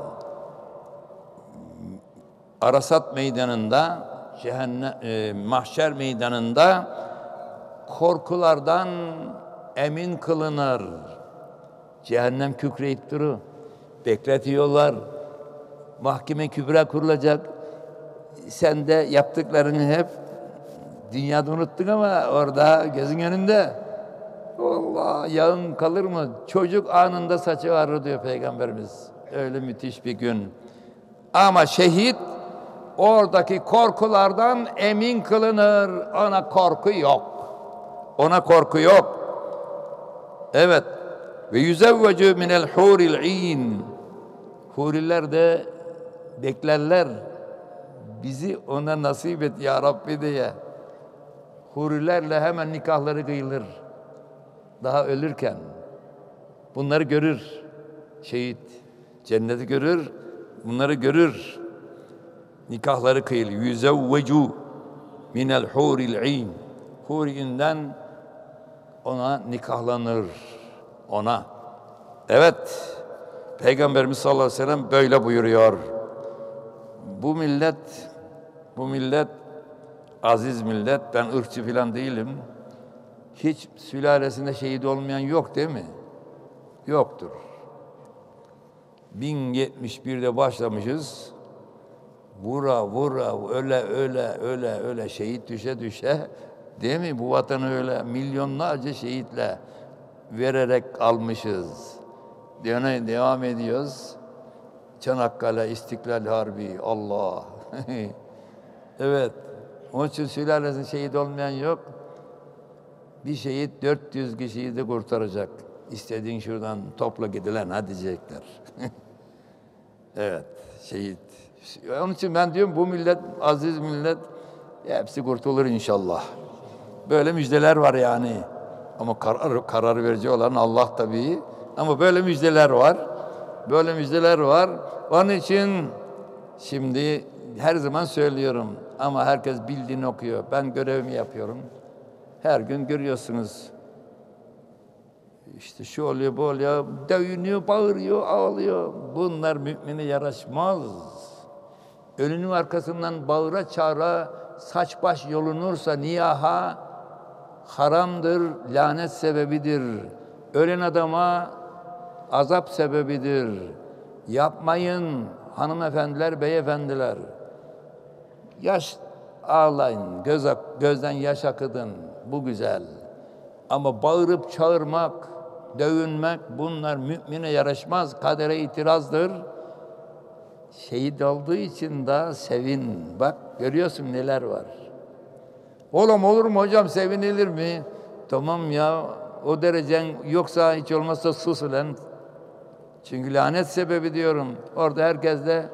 Arasat meydanında, mahşer meydanında korkulardan emin kılınır. Cehennem kükreyip durur. Bekletiyorlar. Mahkeme kübra kurulacak. Sen de yaptıklarını hep dünyada unuttun ama orada gözün önünde. Allah, yağın kalır mı? Çocuk anında saçı ağrır diyor Peygamberimiz. Öyle müthiş bir gün. Ama şehit oradaki korkulardan emin kılınır. Ona korku yok. Ona korku yok. Evet. Ve yüzevvecu minel huril in. Huriler de beklerler. Bizi ona nasip et ya Rabbi diye. Hurilerle hemen nikahları kıyılır. Daha ölürken. Bunları görür. Şehit. Cenneti görür. Bunları görür. Nikahları kıyılır. Yüzevvecu minel huril in. Hurinden ona nikahlanır. Ona. Evet. Peygamberimiz sallallahu aleyhi ve sellem böyle buyuruyor. Bu millet aziz millet. Ben ırkçı falan değilim. Hiç sülalesinde şehit olmayan yok değil mi? Yoktur. 1071'de başlamışız. Vura öyle şehit düşe değil mi? Bu vatanı öyle milyonlarca şehitle vererek almışız. Devam ediyoruz. Çanakkale, İstiklal Harbi, Allah. Evet. Onun için sülalesinde şehit olmayan yok. Bir şehit 400 kişiyi de kurtaracak. İstediğin şuradan topla gidilen hadi diyecekler. Evet, şehit. Onun için ben diyorum bu millet, aziz millet, hepsi kurtulur inşallah. Böyle müjdeler var yani. Ama karar verici olan Allah tabii. Ama böyle müjdeler var. Böyle müjdeler var. Onun için şimdi her zaman söylüyorum. Ama herkes bildiğini okuyor. Ben görevimi yapıyorum. Her gün görüyorsunuz. İşte şu oluyor, bu oluyor. Dövünüyor, bağırıyor, ağlıyor. Bunlar mümine yaraşmaz. Ölünün arkasından bağıra çağıra saç baş yolunursa niyaha haramdır, lanet sebebidir. Ölen adama azap sebebidir. Yapmayın hanımefendiler, beyefendiler. Yaş ağlayın, gözden yaş akıdın. Bu güzel. Ama bağırıp çağırmak, dövünmek bunlar mümine yaraşmaz. Kadere itirazdır. Şehit olduğu için de sevin. Bak görüyorsun neler var. Oğlum olur mu hocam, sevinilir mi? Tamam ya, o derecen yoksa hiç olmazsa sus ulan. Çünkü lanet sebebi diyorum. Orada herkes de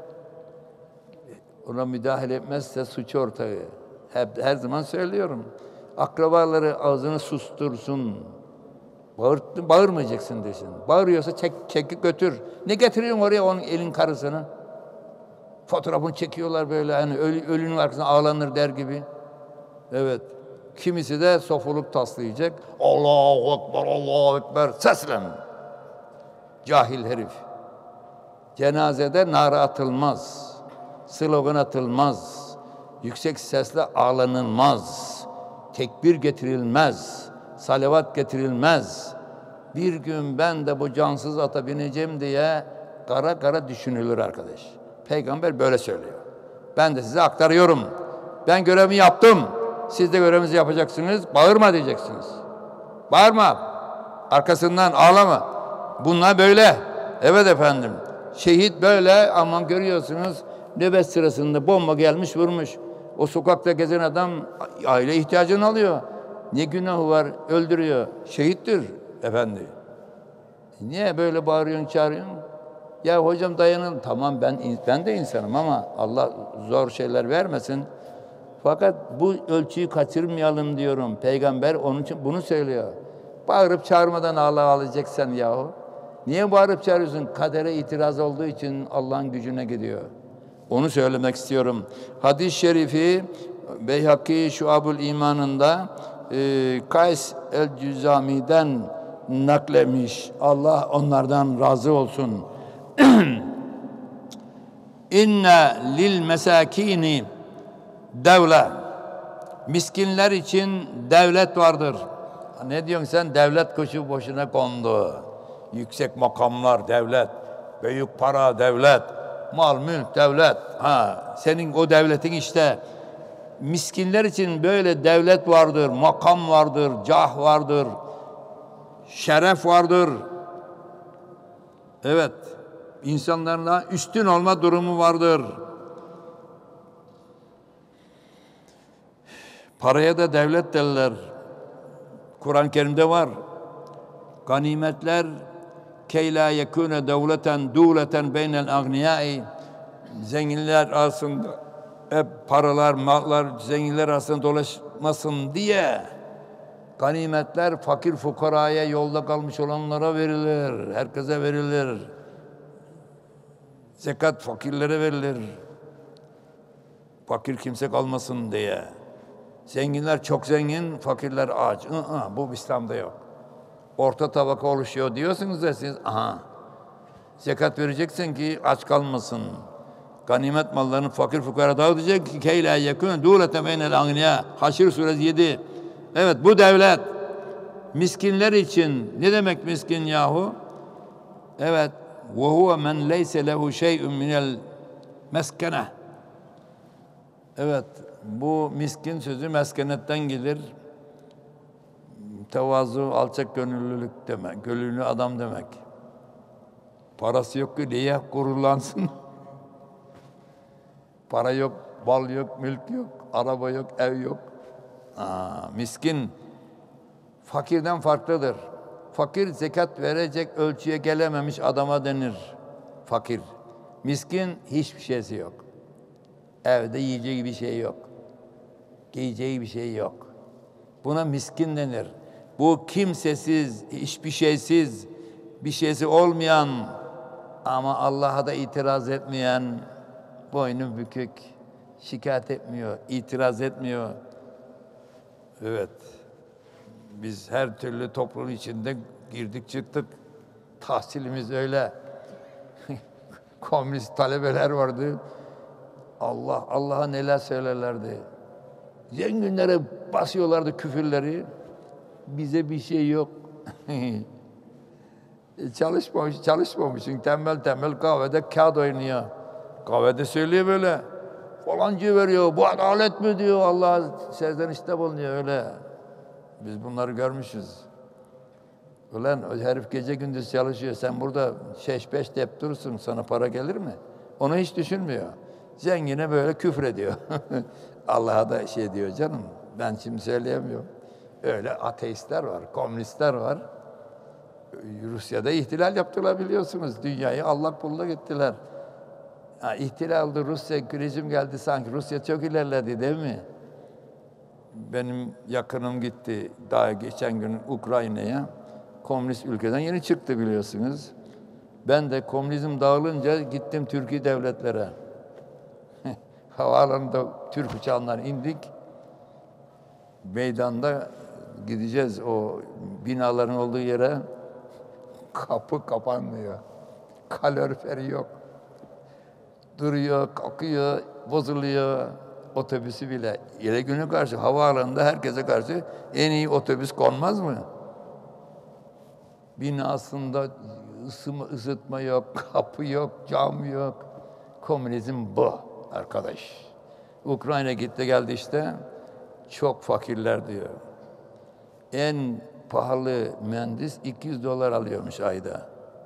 ona müdahale etmezse suç ortağı. Her zaman söylüyorum. Akrabaları ağzını sustursun. Bağırmayacaksın desin. Bağırıyorsa çekip götür. Ne getiriyorsun oraya onun elin karısını? Fotoğrafını çekiyorlar böyle hani ölünün arkasına ağlanır der gibi. Evet. Kimisi de sofuluk taslayacak. Allahu Ekber, Allahu Ekber. Seslen. Cahil herif. Cenazede nara atılmaz. Slogan atılmaz. Yüksek sesle ağlanılmaz. Tekbir getirilmez. Salavat getirilmez. Bir gün ben de bu cansız ata bineceğim diye kara kara düşünülür arkadaş. Peygamber böyle söylüyor. Ben de size aktarıyorum. Ben görevimi yaptım. Siz de görevinizi yapacaksınız. Bağırma diyeceksiniz. Bağırma. Arkasından ağlama. Bunlar böyle. Evet efendim. Şehit böyle ama görüyorsunuz nöbet sırasında bomba gelmiş vurmuş. O sokakta gezen adam aile ihtiyacını alıyor. Ne günahı var? Öldürüyor. Şehittir efendi. Niye böyle bağırıyorsun, çağırıyorsun? Ya hocam dayanın. Tamam ben de insanım ama Allah zor şeyler vermesin. Fakat bu ölçüyü kaçırmayalım diyorum. Peygamber onun için bunu söylüyor. Bağırıp çağırmadan ağlayacaksın yahu. Niye bağırıp çağırıyorsun? Kadere itiraz olduğu için Allah'ın gücüne gidiyor. Onu söylemek istiyorum. Hadis-i şerifi Beyhaki Şuab-ül İman'ında Kays el-Cüzami'den naklemiş. Allah onlardan razı olsun. İnne lil mesakini devle. Miskinler için devlet vardır. Ne diyorsun sen? Devlet kuşu boşuna kondu. Yüksek makamlar devlet, büyük para devlet, mal mülk devlet. Senin o devletin işte. Miskinler için böyle devlet vardır, makam vardır, cah vardır, şeref vardır. Evet, insanlarla üstün olma durumu vardır. Paraya da devlet derler. Kur'an-ı Kerim'de var. Ganimetler keyla yekune devleten duleten beynel agniyai. Zenginler arasında hep paralar, mallar zenginler arasında dolaşmasın diye ganimetler fakir fukaraya, yolda kalmış olanlara verilir. Herkese verilir. Zekat fakirlere verilir. Fakir kimse kalmasın diye. Zenginler çok zengin, fakirler aç. Bu İslam'da yok. Orta tabaka oluşuyor diyorsunuz da siz, zekat vereceksin ki aç kalmasın. Ganimet mallarını fakir fukara dağıtacak ki keyla yekun dûlete beynel agniya. Haşr suresi 7. Evet, bu devlet miskinler için. Ne demek miskin yahu? Evet, ve huve men leyse lehu şey'un minel meskene. Evet, bu miskin sözü meskenetten gelir. Tevazu, alçak gönüllülük demek, gönüllü adam demek. Parası yok ki niye gururlansın? Para yok, bal yok, mülk yok, araba yok, ev yok. Miskin fakirden farklıdır. Fakir zekat verecek ölçüye gelememiş adama denir. Fakir. Miskin hiçbir şeysi yok. Evde yiyeceği bir şey yok. Giyeceği bir şey yok. Buna miskin denir. Bu kimsesiz, hiçbir şeysiz, bir şeysi olmayan ama Allah'a da itiraz etmeyen, boynu bükük, şikayet etmiyor, itiraz etmiyor. Evet, biz her türlü toplum içinde girdik çıktık. Tahsilimiz öyle. Komünist talebeler vardı. Allah'a neler söylerlerdi. Zenginlere basıyorlardı küfürleri. Bize bir şey yok. Çalışmamışsın. Tembel kahvede kağıt oynuyor. Kahvede söylüyor böyle. Falancı veriyor. Bu adalet mi diyor. Allah serzenişte bulunuyor öyle. Biz bunları görmüşüz. Ulan o herif gece gündüz çalışıyor. Sen burada şeş beş deyip durursun. Sana para gelir mi? Onu hiç düşünmüyor. Zengine böyle küfrediyor. Allah'a da şey diyor canım. Ben şimdi söyleyemiyorum. Öyle ateistler var, komünistler var. Rusya'da ihtilal yaptılar biliyorsunuz. Dünyayı allak bullak ettiler. İhtilal oldu, Rusya, rejim geldi sanki. Rusya çok ilerledi değil mi? Benim yakınım gitti daha geçen gün Ukrayna'ya. Komünist ülkeden yeni çıktı biliyorsunuz. Ben de komünizm dağılınca gittim Türkiye devletlere. Havaalanında Türk uçağından indik. Meydanda gideceğiz o binaların olduğu yere. Kapı kapanmıyor. Kaloriferi yok. Duruyor, kalkıyor, bozuluyor. Otobüsü bile. Yere güne karşı havaalanında herkese karşı en iyi otobüs konmaz mı? Binasında ısıtma yok, kapı yok, cam yok. Komünizm bu arkadaş. Ukrayna gitti geldi işte. Çok fakirler diyor. En pahalı mühendis $200 alıyormuş ayda.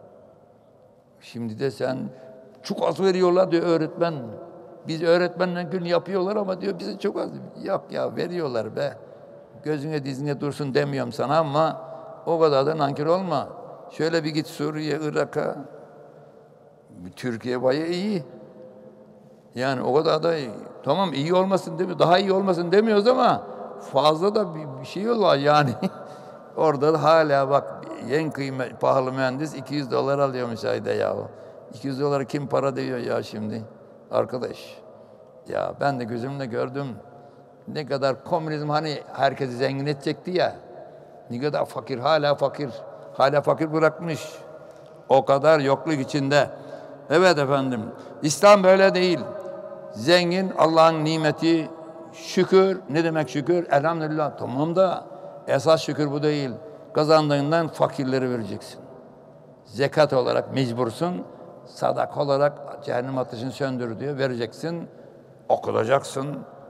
Şimdi de sen çok az veriyorlar diyor öğretmen. Biz öğretmenle gün yapıyorlar ama diyor bize çok az. Yok ya veriyorlar be. Gözüne dizine dursun demiyorum sana ama o kadar da nankör olma. Şöyle bir git Suriye, Irak'a. Türkiye bayağı iyi. Yani o kadar da iyi. Tamam iyi olmasın demiyor, daha iyi olmasın demiyoruz ama fazla da bir şey var yani. Orada da hala bak en pahalı mühendis $200 alıyormuş ayda ya. $200 kim para diyor ya şimdi arkadaş. Ya ben de gözümle gördüm. Ne kadar komünizm hani herkesi zengin edecekti ya. Ne kadar fakir, hala fakir. Hala fakir bırakmış. O kadar yokluk içinde. Evet efendim. İslam böyle değil. Zengin Allah'ın nimeti, şükür. Ne demek şükür? Elhamdülillah. Tamam da esas şükür bu değil. Kazandığından fakirleri vereceksin. Zekat olarak mecbursun. Sadaka olarak cehennem ateşini söndür diyor. Vereceksin. Okulacaksın.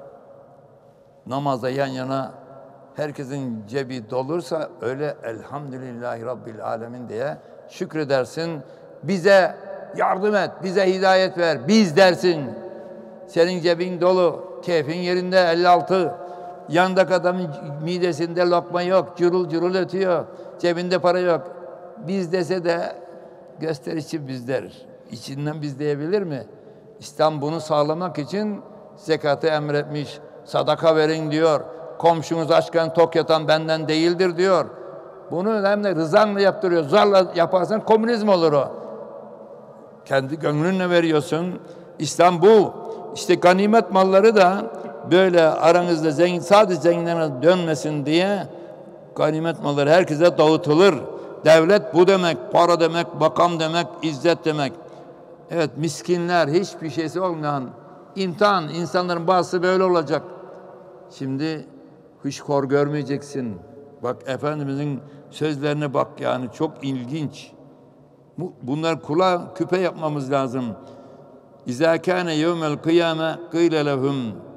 Namazda yan yana herkesin cebi dolursa öyle elhamdülillahi rabbil alemin diye şükredersin. Bize yardım et, bize hidayet ver. Biz dersin. Senin cebin dolu, keyfin yerinde 56. Yanındaki adamın midesinde lokma yok, cırıl cırıl ötüyor. Cebinde para yok. Biz dese de gösterişi biz der. İçinden biz diyebilir mi? İslam bunu sağlamak için zekatı emretmiş. Sadaka verin diyor. Komşunuz açken tok yatan benden değildir diyor. Bunu hem de rızanla yaptırıyor. Zorla yaparsan komünizm olur o. Kendi gönlünle veriyorsun. İslam bu. İşte ganimet malları da böyle aranızda zengin, sadece zenginlere dönmesin diye ganimet malları herkese dağıtılır. Devlet bu demek, para demek, makam demek, izzet demek. Evet, miskinler, hiçbir şeysi olmayan imtihan, insanların bazısı böyle olacak. Şimdi hiç hor görmeyeceksin. Bak Efendimizin sözlerine bak yani çok ilginç. Bunlar kulağa küpe yapmamız lazım. İzâ kâne yevmel kıyâme kîle lehum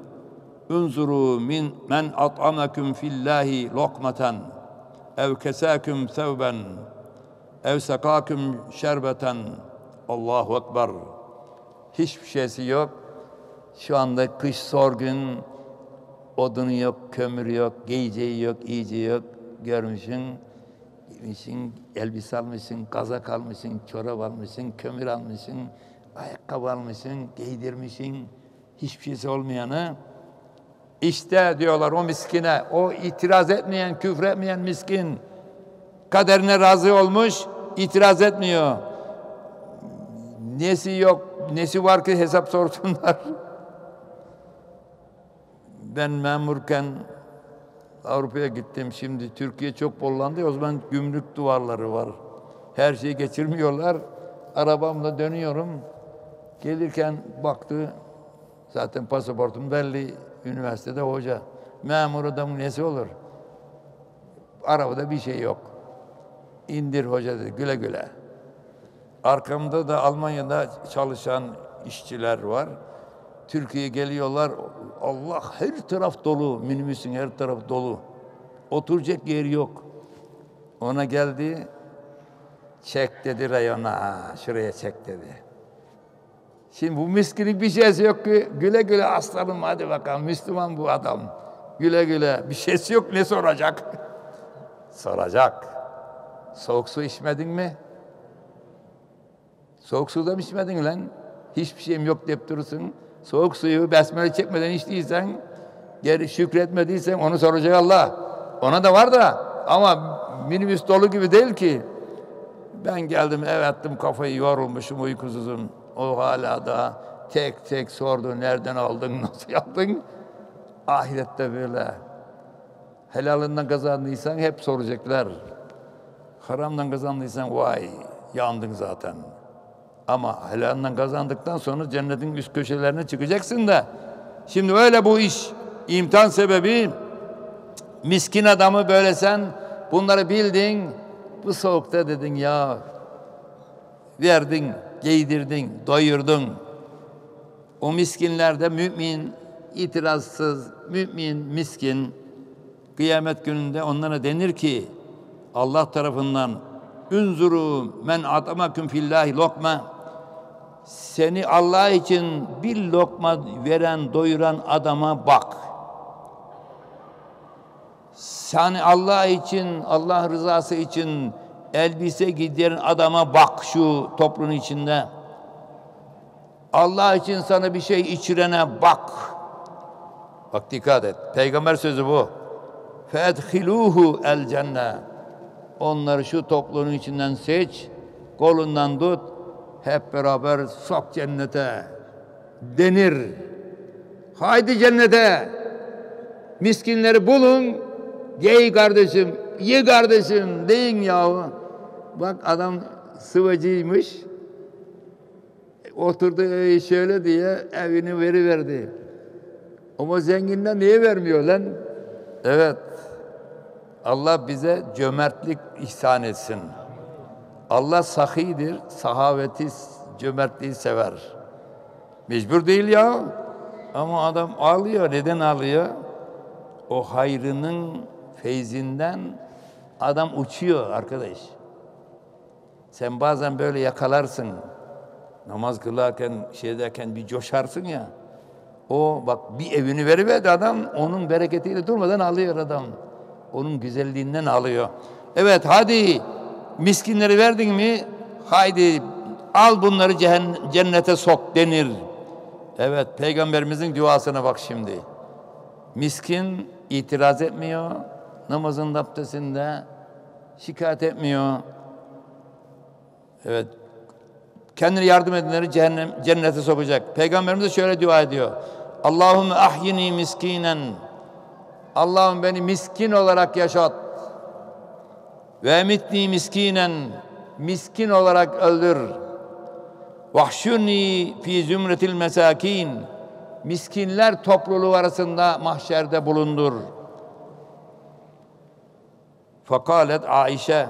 unzuru min men at'amakum fillâhi lokmaten ev kesâkum sevben ev sakâkum şerbeten. Allahu Ekber. Hiçbir şeysi yok. Şu anda kış sorgun, odunu yok, kömür yok, giyeceği yok, yiyeceği yok. Görmüşsün, giymişsin, elbise almışsın, kazak almışsın, çorap almışsın, kömür almışsın, ayakkabı almışsın, giydirmişsin. Hiçbir şeysi olmayanı. İşte diyorlar o miskine, o itiraz etmeyen, küfretmeyen miskin. Kaderine razı olmuş, itiraz etmiyor. Nesi yok, nesi var ki hesap sorsunlar. Ben memurken Avrupa'ya gittim. Şimdi Türkiye çok bollandı. O zaman gümrük duvarları var. Her şeyi geçirmiyorlar. Arabamla dönüyorum. Gelirken baktı. Zaten pasaportum belli. Üniversitede hoca. Memur adamın nesi olur? Arabada bir şey yok. İndir hoca dedi. Güle güle. Arkamda da Almanya'da çalışan işçiler var. Türkiye'ye geliyorlar. Allah her taraf dolu. Minibüsün her taraf dolu. Oturacak yer yok. Ona geldi. Çek dedi rayona. Şuraya çek dedi. Şimdi bu miskinin bir şeysi yok ki. Güle güle aslanım hadi bakalım. Müslüman bu adam. Güle güle. Bir şeysi yok ne soracak? Soracak. Soğuk su içmedin mi? Soğuk su da mı içmedin lan? Hiçbir şeyim yok deyip durursun. Soğuk suyu besmele çekmeden içtiysen, geri şükretmediysen onu soracak Allah. Ona da var da ama minibüs dolu gibi değil ki. Ben geldim eve attım kafayı yorulmuşum uykusuzum. O hala da tek tek sordu. Nereden aldın, nasıl yaptın? Ahirette böyle. Helalından kazandıysan hep soracaklar. Haramdan kazandıysan vay yandın zaten. Ama helalinden kazandıktan sonra cennetin üst köşelerine çıkacaksın da. Şimdi öyle bu iş. İmtihan sebebi miskin adamı böyle sen bunları bildin. Bu soğukta dedin ya verdin, giydirdin, doyurdun. O miskinler de mümin itirazsız, mümin, miskin, kıyamet gününde onlara denir ki Allah tarafından Unzuru men atamakum fillahi lokma, seni Allah için bir lokma veren, doyuran adama bak. Seni Allah için, Allah rızası için elbise giydiren adama bak şu toplumun içinde. Allah için sana bir şey içirene bak. Bak dikkat et. Peygamber sözü bu. Fedhiluhu el cennet. Onları şu toplumun içinden seç, kolundan tut, hep beraber sok cennete denir. Haydi cennete. Miskinleri bulun, ye kardeşim, ye kardeşim deyin yahu. Bak adam sıvacıymış. Oturdu şöyle diye evini veriverdi. Ama zenginden niye vermiyor lan? Evet. Allah bize cömertlik ihsan etsin. Allah sahidir, sahaveti, cömertliği sever. Mecbur değil ya. Ama adam ağlıyor. Neden ağlıyor? O hayrının feyzinden adam uçuyor arkadaş. Sen bazen böyle yakalarsın. Namaz kılarken, derken bir coşarsın ya. O bak bir evini veriverdi adam, onun bereketiyle durmadan alıyor adam. Onun güzelliğinden alıyor. Evet hadi miskinleri verdin mi? Haydi al bunları cennete sok denir. Evet Peygamberimizin duasına bak şimdi. Miskin itiraz etmiyor. Namazın abdestinde şikayet etmiyor. Evet. Kendine yardım edenleri cennete sokacak. Peygamberimiz de şöyle dua ediyor. Allahümme ahyini miskinen. Allah'ım beni miskin olarak yaşat. Ve emitni miskinen. Miskin olarak öldür. Vahşurni fi zümretil mesakin. Miskinler topluluğu arasında mahşerde bulundur. Fakalet Aişe.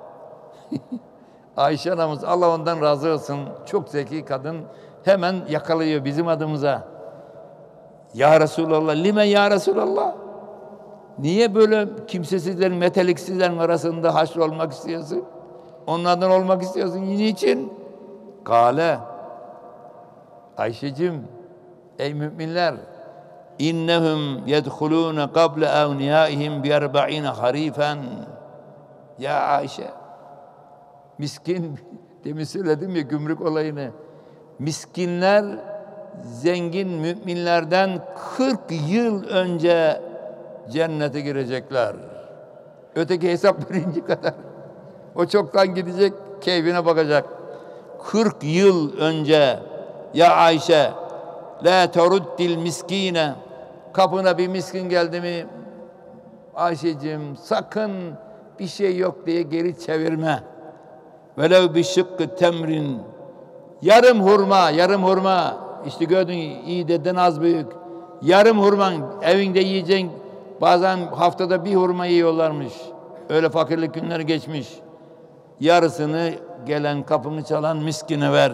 Ayşe anamız Allah ondan razı olsun. Çok zeki kadın. Hemen yakalıyor bizim adımıza. Ya Resulallah, lime ya Resulallah. Niye böyle kimsesizlerin, meteliksizlerin arasında haşr olmak istiyorsun? Onlardan olmak istiyorsun. Niçin? Kale. Ayşecim, ey müminler, innehum yedhulûne kable evniyaihim bi 40 harifen. Ya Ayşe, miskin, demin söyledim ya gümrük olayını. Miskinler zengin müminlerden 40 yıl önce cennete girecekler. Öteki hesap birinci kadar. O çoktan gidecek, keyfine bakacak. 40 yıl önce ya Ayşe la teruddil miskine, kapına bir miskin geldi mi Ayşeciğim sakın bir şey yok diye geri çevirme. Velev bi şıkkı temrin, yarım hurma işte gördün iyi deden az büyük, yarım hurman evinde yiyeceksin. Bazen haftada bir hurma yiyorlarmış, öyle fakirlik günleri geçmiş. Yarısını gelen kapını çalan miskine ver.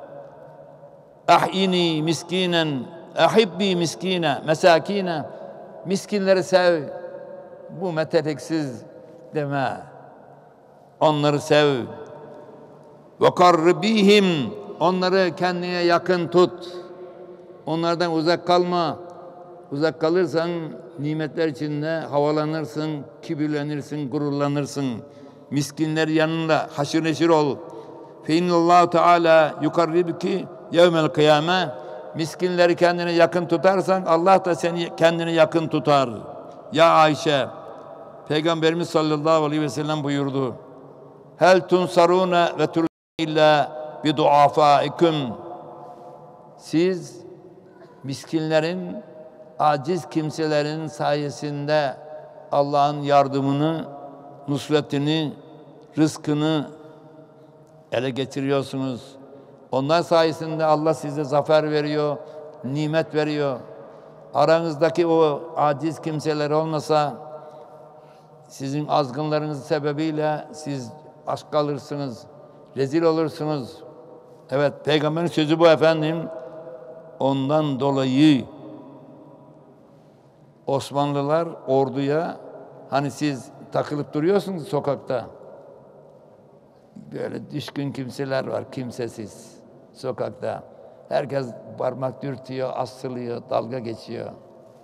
Ahini miskinen, ahibbi miskine, mesakine. Miskinleri sev. Bu meteliksiz deme. Onları sev. Ve karribihim, onları kendine yakın tut. Onlardan uzak kalma. Uzak kalırsan nimetler içinde havalanırsın, kibirlenirsin, gururlanırsın. Miskinler yanında haşır neşir ol. Fe innallahu teala yukarribuki yevmel kıyame. Miskinleri kendine yakın tutarsan Allah da seni kendine yakın tutar. Ya Ayşe, Peygamberimiz sallallahu aleyhi ve sellem buyurdu. Hel tunsaruna ve turun illa bi duafaikum. Siz miskinlerin, aciz kimselerin sayesinde Allah'ın yardımını, nusretini, rızkını ele getiriyorsunuz. Onlar sayesinde Allah size zafer veriyor, nimet veriyor. Aranızdaki o aciz kimseler olmasa sizin azgınlarınız sebebiyle siz aç kalırsınız, rezil olursunuz. Evet, Peygamberin sözü bu efendim. Ondan dolayı Osmanlılar orduya, hani siz takılıp duruyorsunuz sokakta, böyle düşkün kimseler var, kimsesiz sokakta. Herkes parmak dürtüyor, asılıyor, dalga geçiyor.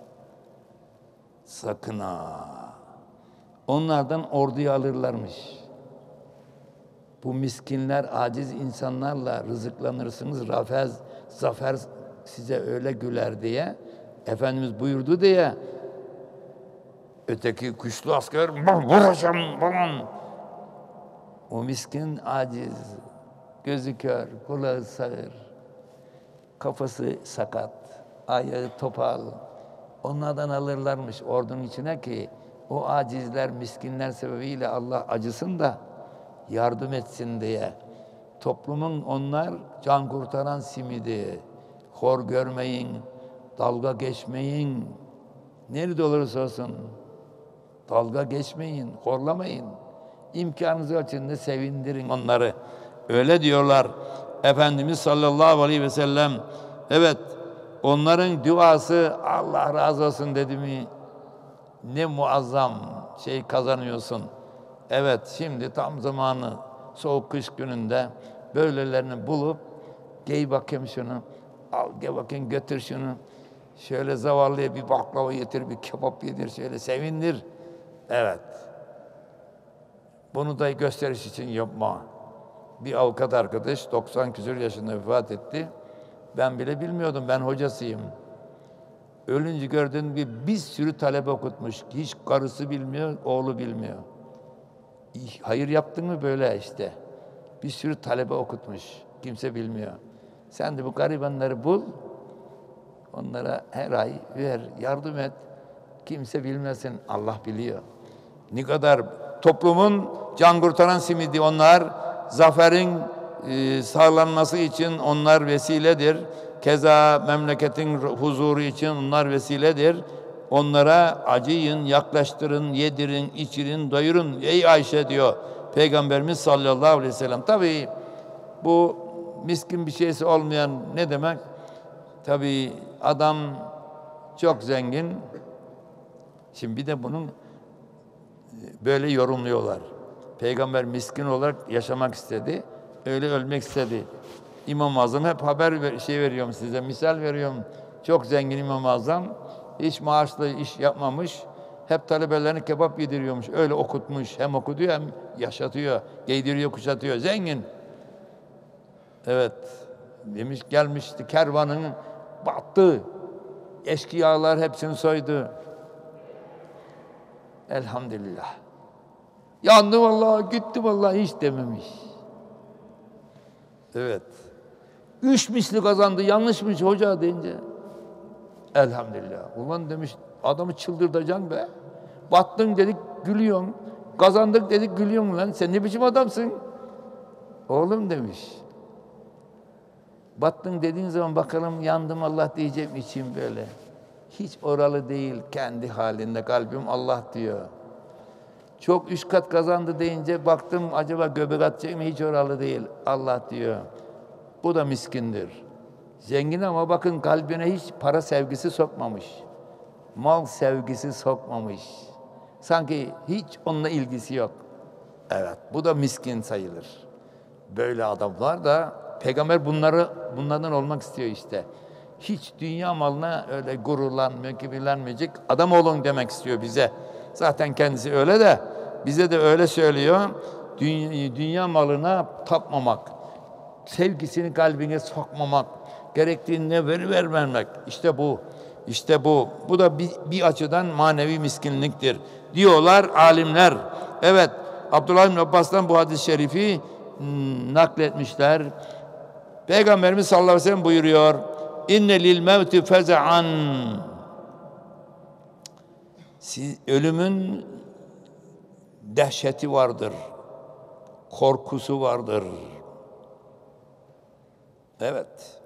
Sakın ha! Onlardan orduyu alırlarmış. Bu miskinler, aciz insanlarla rızıklanırsınız. Zafer size öyle güler diye Efendimiz buyurdu diye öteki güçlü asker vuracağım falan. O miskin aciz, gözü kör, kulağı sağır, kafası sakat, ayağı topal. Onlardan alırlarmış ordunun içine ki o acizler, miskinler sebebiyle Allah acısın da yardım etsin diye. Toplumun onlar can kurtaran simidi. Hor görmeyin, dalga geçmeyin. Nerede olursa olsun dalga geçmeyin, horlamayın. İmkanınız ölçüsünde sevindirin onları. Öyle diyorlar Efendimiz sallallahu aleyhi ve sellem. Evet, onların duası Allah razı olsun dedi mi ne muazzam şey kazanıyorsun. Evet, şimdi tam zamanı, soğuk kış gününde böylelerini bulup giy bakayım şunu, al gel bakayım götür şunu. Şöyle zavallıya bir baklava getir, bir kebap yedir, şöyle sevindir. Evet. Bunu da gösteriş için yapma. Bir avukat arkadaş 90 küsur yaşında vefat etti. Ben bile bilmiyordum, ben hocasıyım. Ölünce gördüğün gibi bir sürü talebe okutmuş. Hiç karısı bilmiyor, oğlu bilmiyor. Hayır yaptın mı böyle işte. Bir sürü talebe okutmuş. Kimse bilmiyor. Sen de bu garibanları bul. Onlara her ay ver, yardım et. Kimse bilmesin, Allah biliyor. Ne kadar toplumun can kurtaran simidi onlar. Zaferin sağlanması için onlar vesiledir. Keza memleketin huzuru için onlar vesiledir. Onlara acıyın, yaklaştırın, yedirin, içirin, doyurun. Ey Ayşe diyor Peygamberimiz sallallahu aleyhi ve sellem. Tabii bu miskin bir şeysi olmayan ne demek? Tabii adam çok zengin. Şimdi bir de bunun böyle yorumluyorlar. Peygamber miskin olarak yaşamak istedi. Öyle ölmek istedi. İmam-ı Azam hep veriyorum size, misal veriyorum. Çok zengin İmam-ı Azam. Hiç maaşlı iş yapmamış. Hep talebelerine kebap yediriyormuş. Öyle okutmuş. Hem okutuyor hem yaşatıyor. Giydiriyor, kuşatıyor. Zengin. Evet. Demiş gelmişti kervanın battı. Eşkıyalar hepsini soydu. Elhamdülillah. Yandı vallahi, gitti vallahi hiç dememiş. Evet. 3 misli kazandı, yanlışmış hoca deyince. Elhamdülillah. Ulan demiş, adamı çıldırtacaksın be. Battın dedik, gülüyorsun. Kazandık dedik, gülüyorsun lan. Sen ne biçim adamsın? Oğlum demiş. Battın dediğin zaman bakalım yandım Allah diyecek mi içim böyle. Hiç oralı değil, kendi halinde kalbim Allah diyor. Çok 3 kat kazandı deyince baktım acaba göbek atacak mı? Hiç oralı değil, Allah diyor. Bu da miskindir. Zengin ama bakın kalbine hiç para sevgisi sokmamış. Mal sevgisi sokmamış. Sanki hiç onunla ilgisi yok. Evet, bu da miskin sayılır. Böyle adamlar da Peygamber bunlardan olmak istiyor işte. Hiç dünya malına öyle gururlanmıyor, kibirlenmeyecek adam olun demek istiyor bize. Zaten kendisi öyle de bize de öyle söylüyor. Dünya malına tapmamak, sevgisini kalbine sokmamak, gerektiğinde vermemek. İşte bu. İşte bu. Bu da bir açıdan manevi miskinliktir diyorlar alimler. Evet, Abdullah bin Abbas'tan bu hadis-i şerifi nakletmişler. Peygamberimiz sallallahu aleyhi ve sellem buyuruyor. İnne lil mevti feze'an. Ölümün dehşeti vardır. Korkusu vardır. Evet.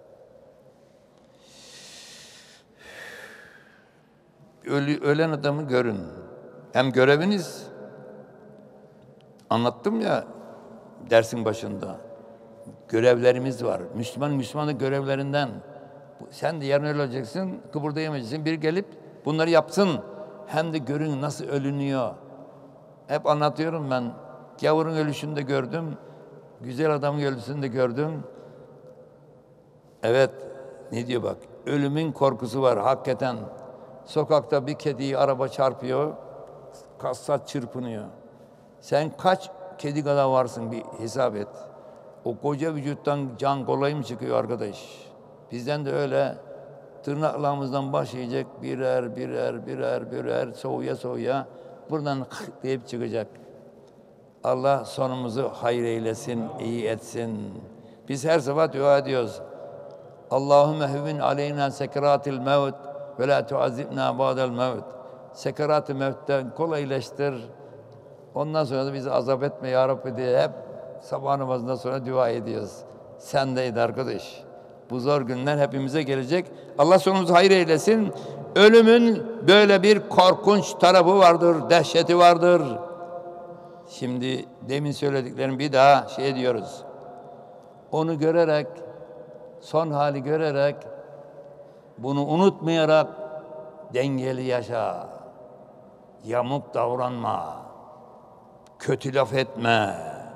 Ölen adamı görün. Hem göreviniz, anlattım ya dersin başında. Görevlerimiz var. Müslümanın görevlerinden. Sen de yarın öleceksin, kıpırdayamayacaksın. Bir gelip Bunları yapsın. Hem de görün nasıl ölünüyor. Hep anlatıyorum ben. Gavurun ölüşünü de gördüm. Güzel adamın ölüsünü de gördüm. Evet, ne diyor bak. Ölümün korkusu var hakikaten. Sokakta bir kediyi araba çarpıyor. Kasat çırpınıyor. Sen kaç kedi kadar varsın bir hesap et. O koca vücuttan can kolay mı çıkıyor arkadaş? Bizden de öyle tırnaklarımızdan başlayacak birer soğuya soğuya buradan deyip çıkacak. Allah sonumuzu hayır eylesin, iyi etsin. Biz her sabah dua ediyoruz. Allahümme hüvin aleyna sekeratil mevt ve la tuazibna ba'del mevt. Sekerat-ı mevtten kolaylaştır. Ondan sonra da bizi azap etme ya Rabbi diye hep sabah namazından sonra dua ediyoruz. Sen de arkadaş. Bu zor günler hepimize gelecek. Allah sonumuzu hayır eylesin. Ölümün böyle bir korkunç tarafı vardır, dehşeti vardır. Şimdi demin söylediklerimi bir daha diyoruz. Onu görerek, son hali görerek, bunu unutmayarak dengeli yaşa. Yamuk davranma. Kötü laf etme.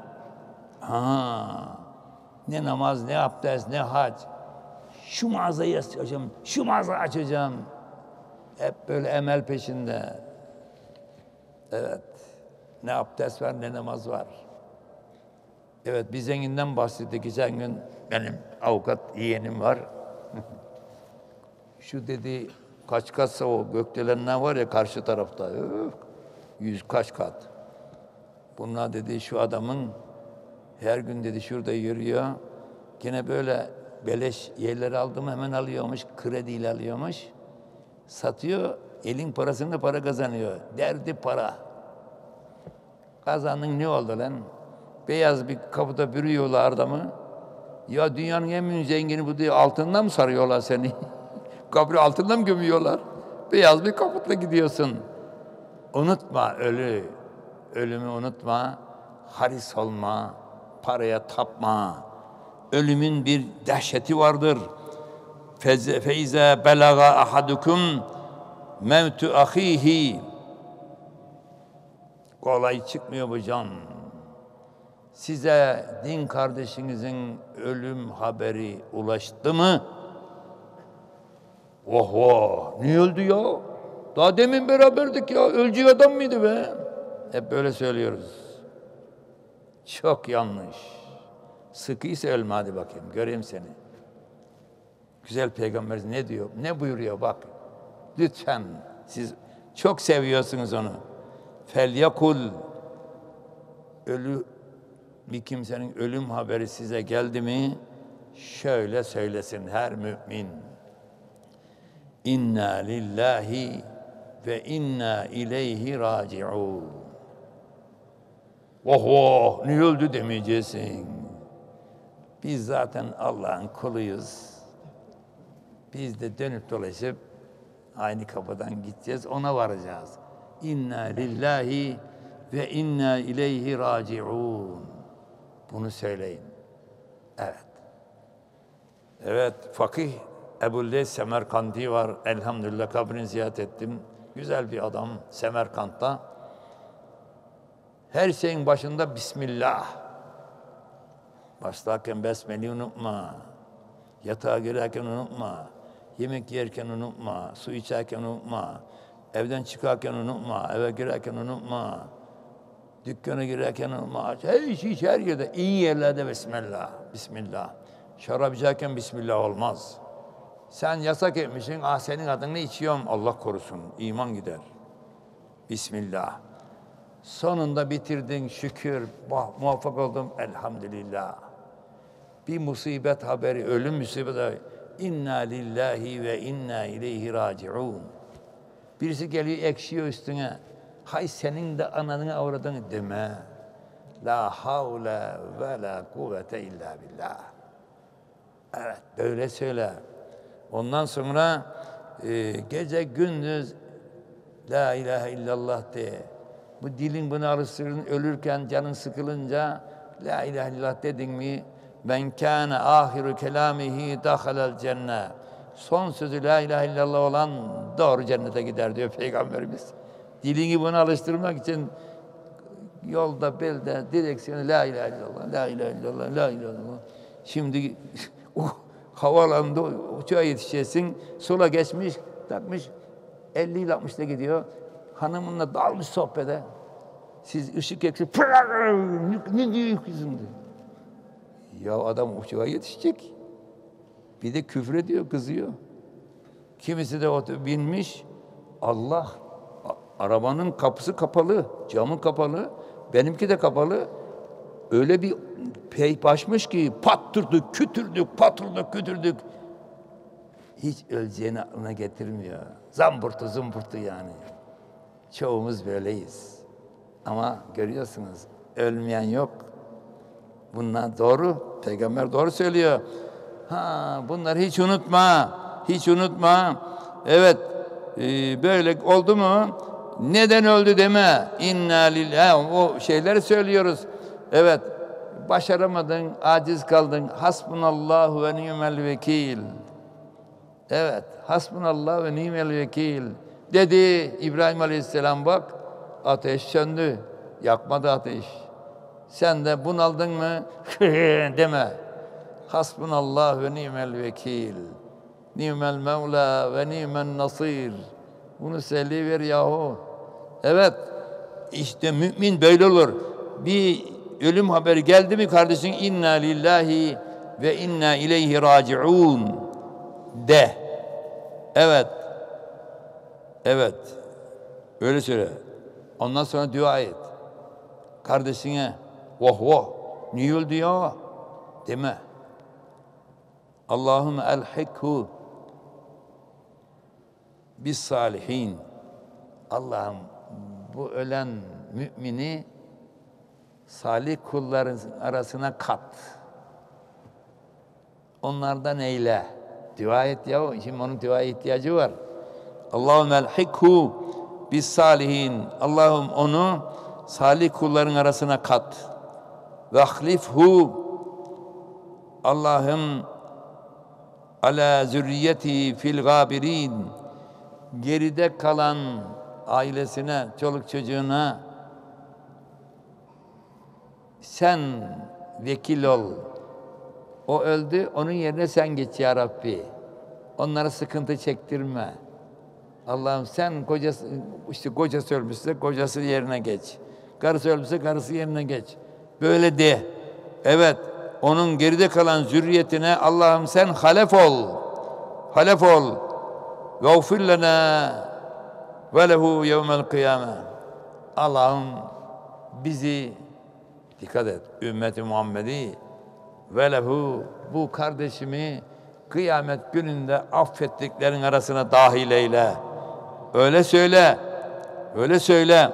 Ne namaz, ne abdest, ne hac. Şu mağazayı açacağım, şu mağazayı açacağım. Hep böyle emel peşinde. Evet. Ne abdest var, ne namaz var. Evet, bir zenginden bahsettik. Geçen gün benim avukat yeğenim var. Şu dedi, kaç katsa o gökdelenler var ya karşı tarafta. 100 kaç kat. Bunlar dedi şu adamın her gün dedi şurada yürüyor. Gene böyle beleş yerleri aldım hemen alıyormuş. Krediyle alıyormuş. Satıyor. Elin parasını para kazanıyor. Derdi para. Kazandın ne oldu lan? Beyaz bir kapıda bürüyorlar adamı. Ya dünyanın en büyük zengini bu diye altından mı sarıyorlar seni? Kabri altından mı gömüyorlar? Beyaz bir kaputla gidiyorsun. Unutma ölümü unutma. Haris olma, paraya tapma. Ölümün bir dehşeti vardır. Feize belaga ahadukum mevtu ahihi. Kolay çıkmıyor bu can. Size din kardeşinizin ölüm haberi ulaştı mı? Oh, niye öldü ya? Daha demin beraberdik ya. Ölecek adam mıydı be? Hep böyle söylüyoruz. Çok yanlış. Sıkıysa ölme hadi bakayım. Göreyim seni. Güzel Peygamberimiz ne diyor? Ne buyuruyor bak. Lütfen siz çok seviyorsunuz onu. Felyakul ölü bir kimsenin ölüm haberi size geldi mi? Şöyle söylesin her mümin. İnna lillahi ve inna ileyhi raciun. Oh, niye öldü demeyeceksin. Biz zaten Allah'ın kuluyuz. Biz de dönüp dolaşıp aynı kapıdan gideceğiz, ona varacağız. İnna lillahi ve inna ileyhi raciun. Bunu söyleyin. Evet. Evet, fakih Ebu'l-Leys Semerkandi var. Elhamdülillah kabrini ziyaret ettim. Güzel bir adam Semerkant'ta. Her şeyin başında Bismillah. Başlarken Besmele'yi unutma. Yatağa girerken unutma. Yemek yerken unutma. Su içerken unutma. Evden çıkarken unutma. Eve girerken unutma. Dükkana girerken unutma. Her yerde, iyi yerlerde Bismillah. Bismillah. Şarap içerken Bismillah olmaz. Sen yasak etmişsin, senin adını içiyorum. Allah korusun, iman gider. Bismillah. Sonunda bitirdin, şükür, muvaffak oldum, elhamdülillah. Bir musibet haberi, ölüm musibet haberi. İnna lillahi ve inna ileyhi raciun. Birisi geliyor, ekşiyor üstüne. Hay senin de ananı avradını deme. La havle ve la kuvvete illa billah. Evet, böyle söyle. Ondan sonra gece gündüz la ilahe illallah de. Bu dilin bunu alıştırdın, ölürken canın sıkılınca la ilahe illallah dedin mi? Ben kâne ahiru kelâmihi dakhalel cennet. son sözü la ilahe illallah olan doğru cennete gider diyor Peygamberimiz. Dilini buna alıştırmak için yolda, belde, direksiyonu la ilahe illallah, la ilahe illallah, la ilahe illallah. Şimdi havaalanında uçağa yetişeceksin, sola geçmiş, takmış, 50 ile 60'da gidiyor. Hanımınla dalmış sohbete. Siz ışık eksik, ne diyor kızım diyor. Ya adam uçağa yetişecek. Bir de küfrediyor, kızıyor. Kimisi de binmiş, Allah, arabanın kapısı kapalı, camı kapalı, benimki de kapalı. Öyle bir başmış ki pattırdık, kütürdük, patırdık, kütürdük. Hiç öleceğini aklına getirmiyor. Zambırtı zımbırtı yani. Çoğumuz böyleyiz. Ama görüyorsunuz ölmeyen yok. Bunlar doğru. Peygamber doğru söylüyor. Bunları hiç unutma. Hiç unutma. Evet. Böyle oldu mu? Neden öldü deme. İnna lillahi. O şeyleri söylüyoruz. Evet. Başaramadın, aciz kaldın. Hasbunallahu ve ni'mel vekil. Evet. Hasbunallahu ve ni'mel vekil. Dedi İbrahim Aleyhisselam, bak ateş söndü. Yakmadı ateş. Sen de bunaldın mı? Deme. Hasbunallah ve ni'mel vekil. Ni'mel mevla ve ni'men nasir. Bunu söyleyiver yahu. Evet. İşte mümin böyle olur. Bir ölüm haberi geldi mi kardeşin? İnna lillahi ve inna ileyhi raciun de. Evet. Evet. Öyle söyle. Ondan sonra dua et. Kardeşine voh voh niye öldü ya deme. Allahümme elhikhu bis salihin. Allah'ım bu ölen mümini salih kulların arasına kat. Onlardan eyle. Dua et ya. Şimdi onun duaya ihtiyacı var. Allahümme elhikhu bis salihin. Allah'ım onu salih kulların arasına kat. Ve ahlifhu. Allah'ım ala zürriyeti fil gabirin. Geride kalan ailesine, çoluk çocuğuna sen vekil ol. O öldü, onun yerine sen geç ya Rabbi. Onlara sıkıntı çektirme. Allah'ım sen kocası ölmüşse kocası yerine geç. Karısı ölmüşse karısı yerine geç. Böyle de. Evet, onun geride kalan zürriyetine Allah'ım sen halef ol. Halef ol. Gafir lena ve lehu yevmel kıyame. Allah'ım bizi, dikkat et, ümmeti Muhammed'i ve lehu, bu kardeşimi kıyamet gününde affettiklerin arasına dahil eyle. Öyle söyle. Öyle söyle.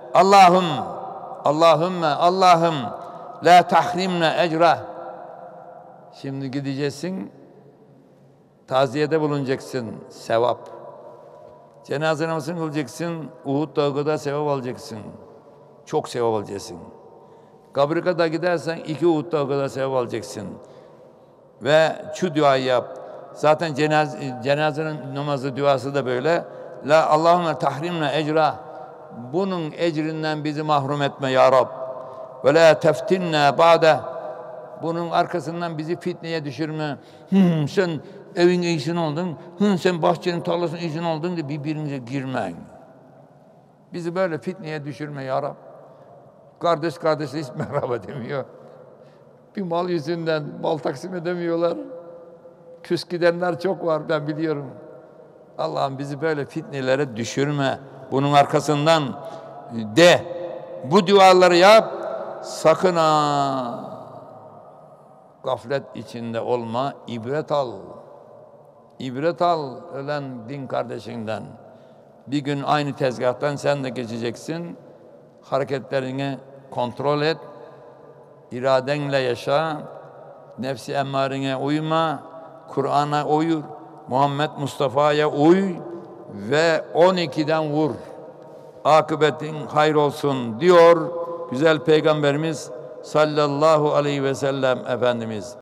Allah'ım la tahrimne ecra. Şimdi gideceksin, taziyede bulunacaksın, sevap. Cenaze namazını kılacaksın, Uhud Dağı'da sevap alacaksın. Çok sevap alacaksın. Kabrika da gidersen 2 Uhud Dağı'da sevap alacaksın. Ve şu duayı yap. Zaten cenaze namazı duası da böyle. La Allahümme tahrimne ecra. Bunun ecrinden bizi mahrum etme ya Rab. Ve la teftinne ba'de. Bunun arkasından bizi fitneye düşürme. Sen evin iyisin oldun. Sen bahçenin tarlasının iyisin oldun diye birbirinize girmeyin. Bizi böyle fitneye düşürme ya Rab. Kardeş hiç merhaba demiyor. Bir mal yüzünden mal taksim edemiyorlar. Küs gidenler çok var, ben biliyorum. Allah'ım bizi böyle fitnelere düşürme. Bunun arkasından de. Bu duaları yap. Sakın ha. Gaflet içinde olma. İbret al. İbret al ölen din kardeşinden. Bir gün aynı tezgahtan sen de geçeceksin. Hareketlerini kontrol et. İradenle yaşa. Nefsi emmarine uyma. Kur'an'a uy. Muhammed Mustafa'ya uy. Ve 12'den vur. Akıbetin hayır olsun diyor güzel Peygamberimiz sallallahu aleyhi ve sellem Efendimiz.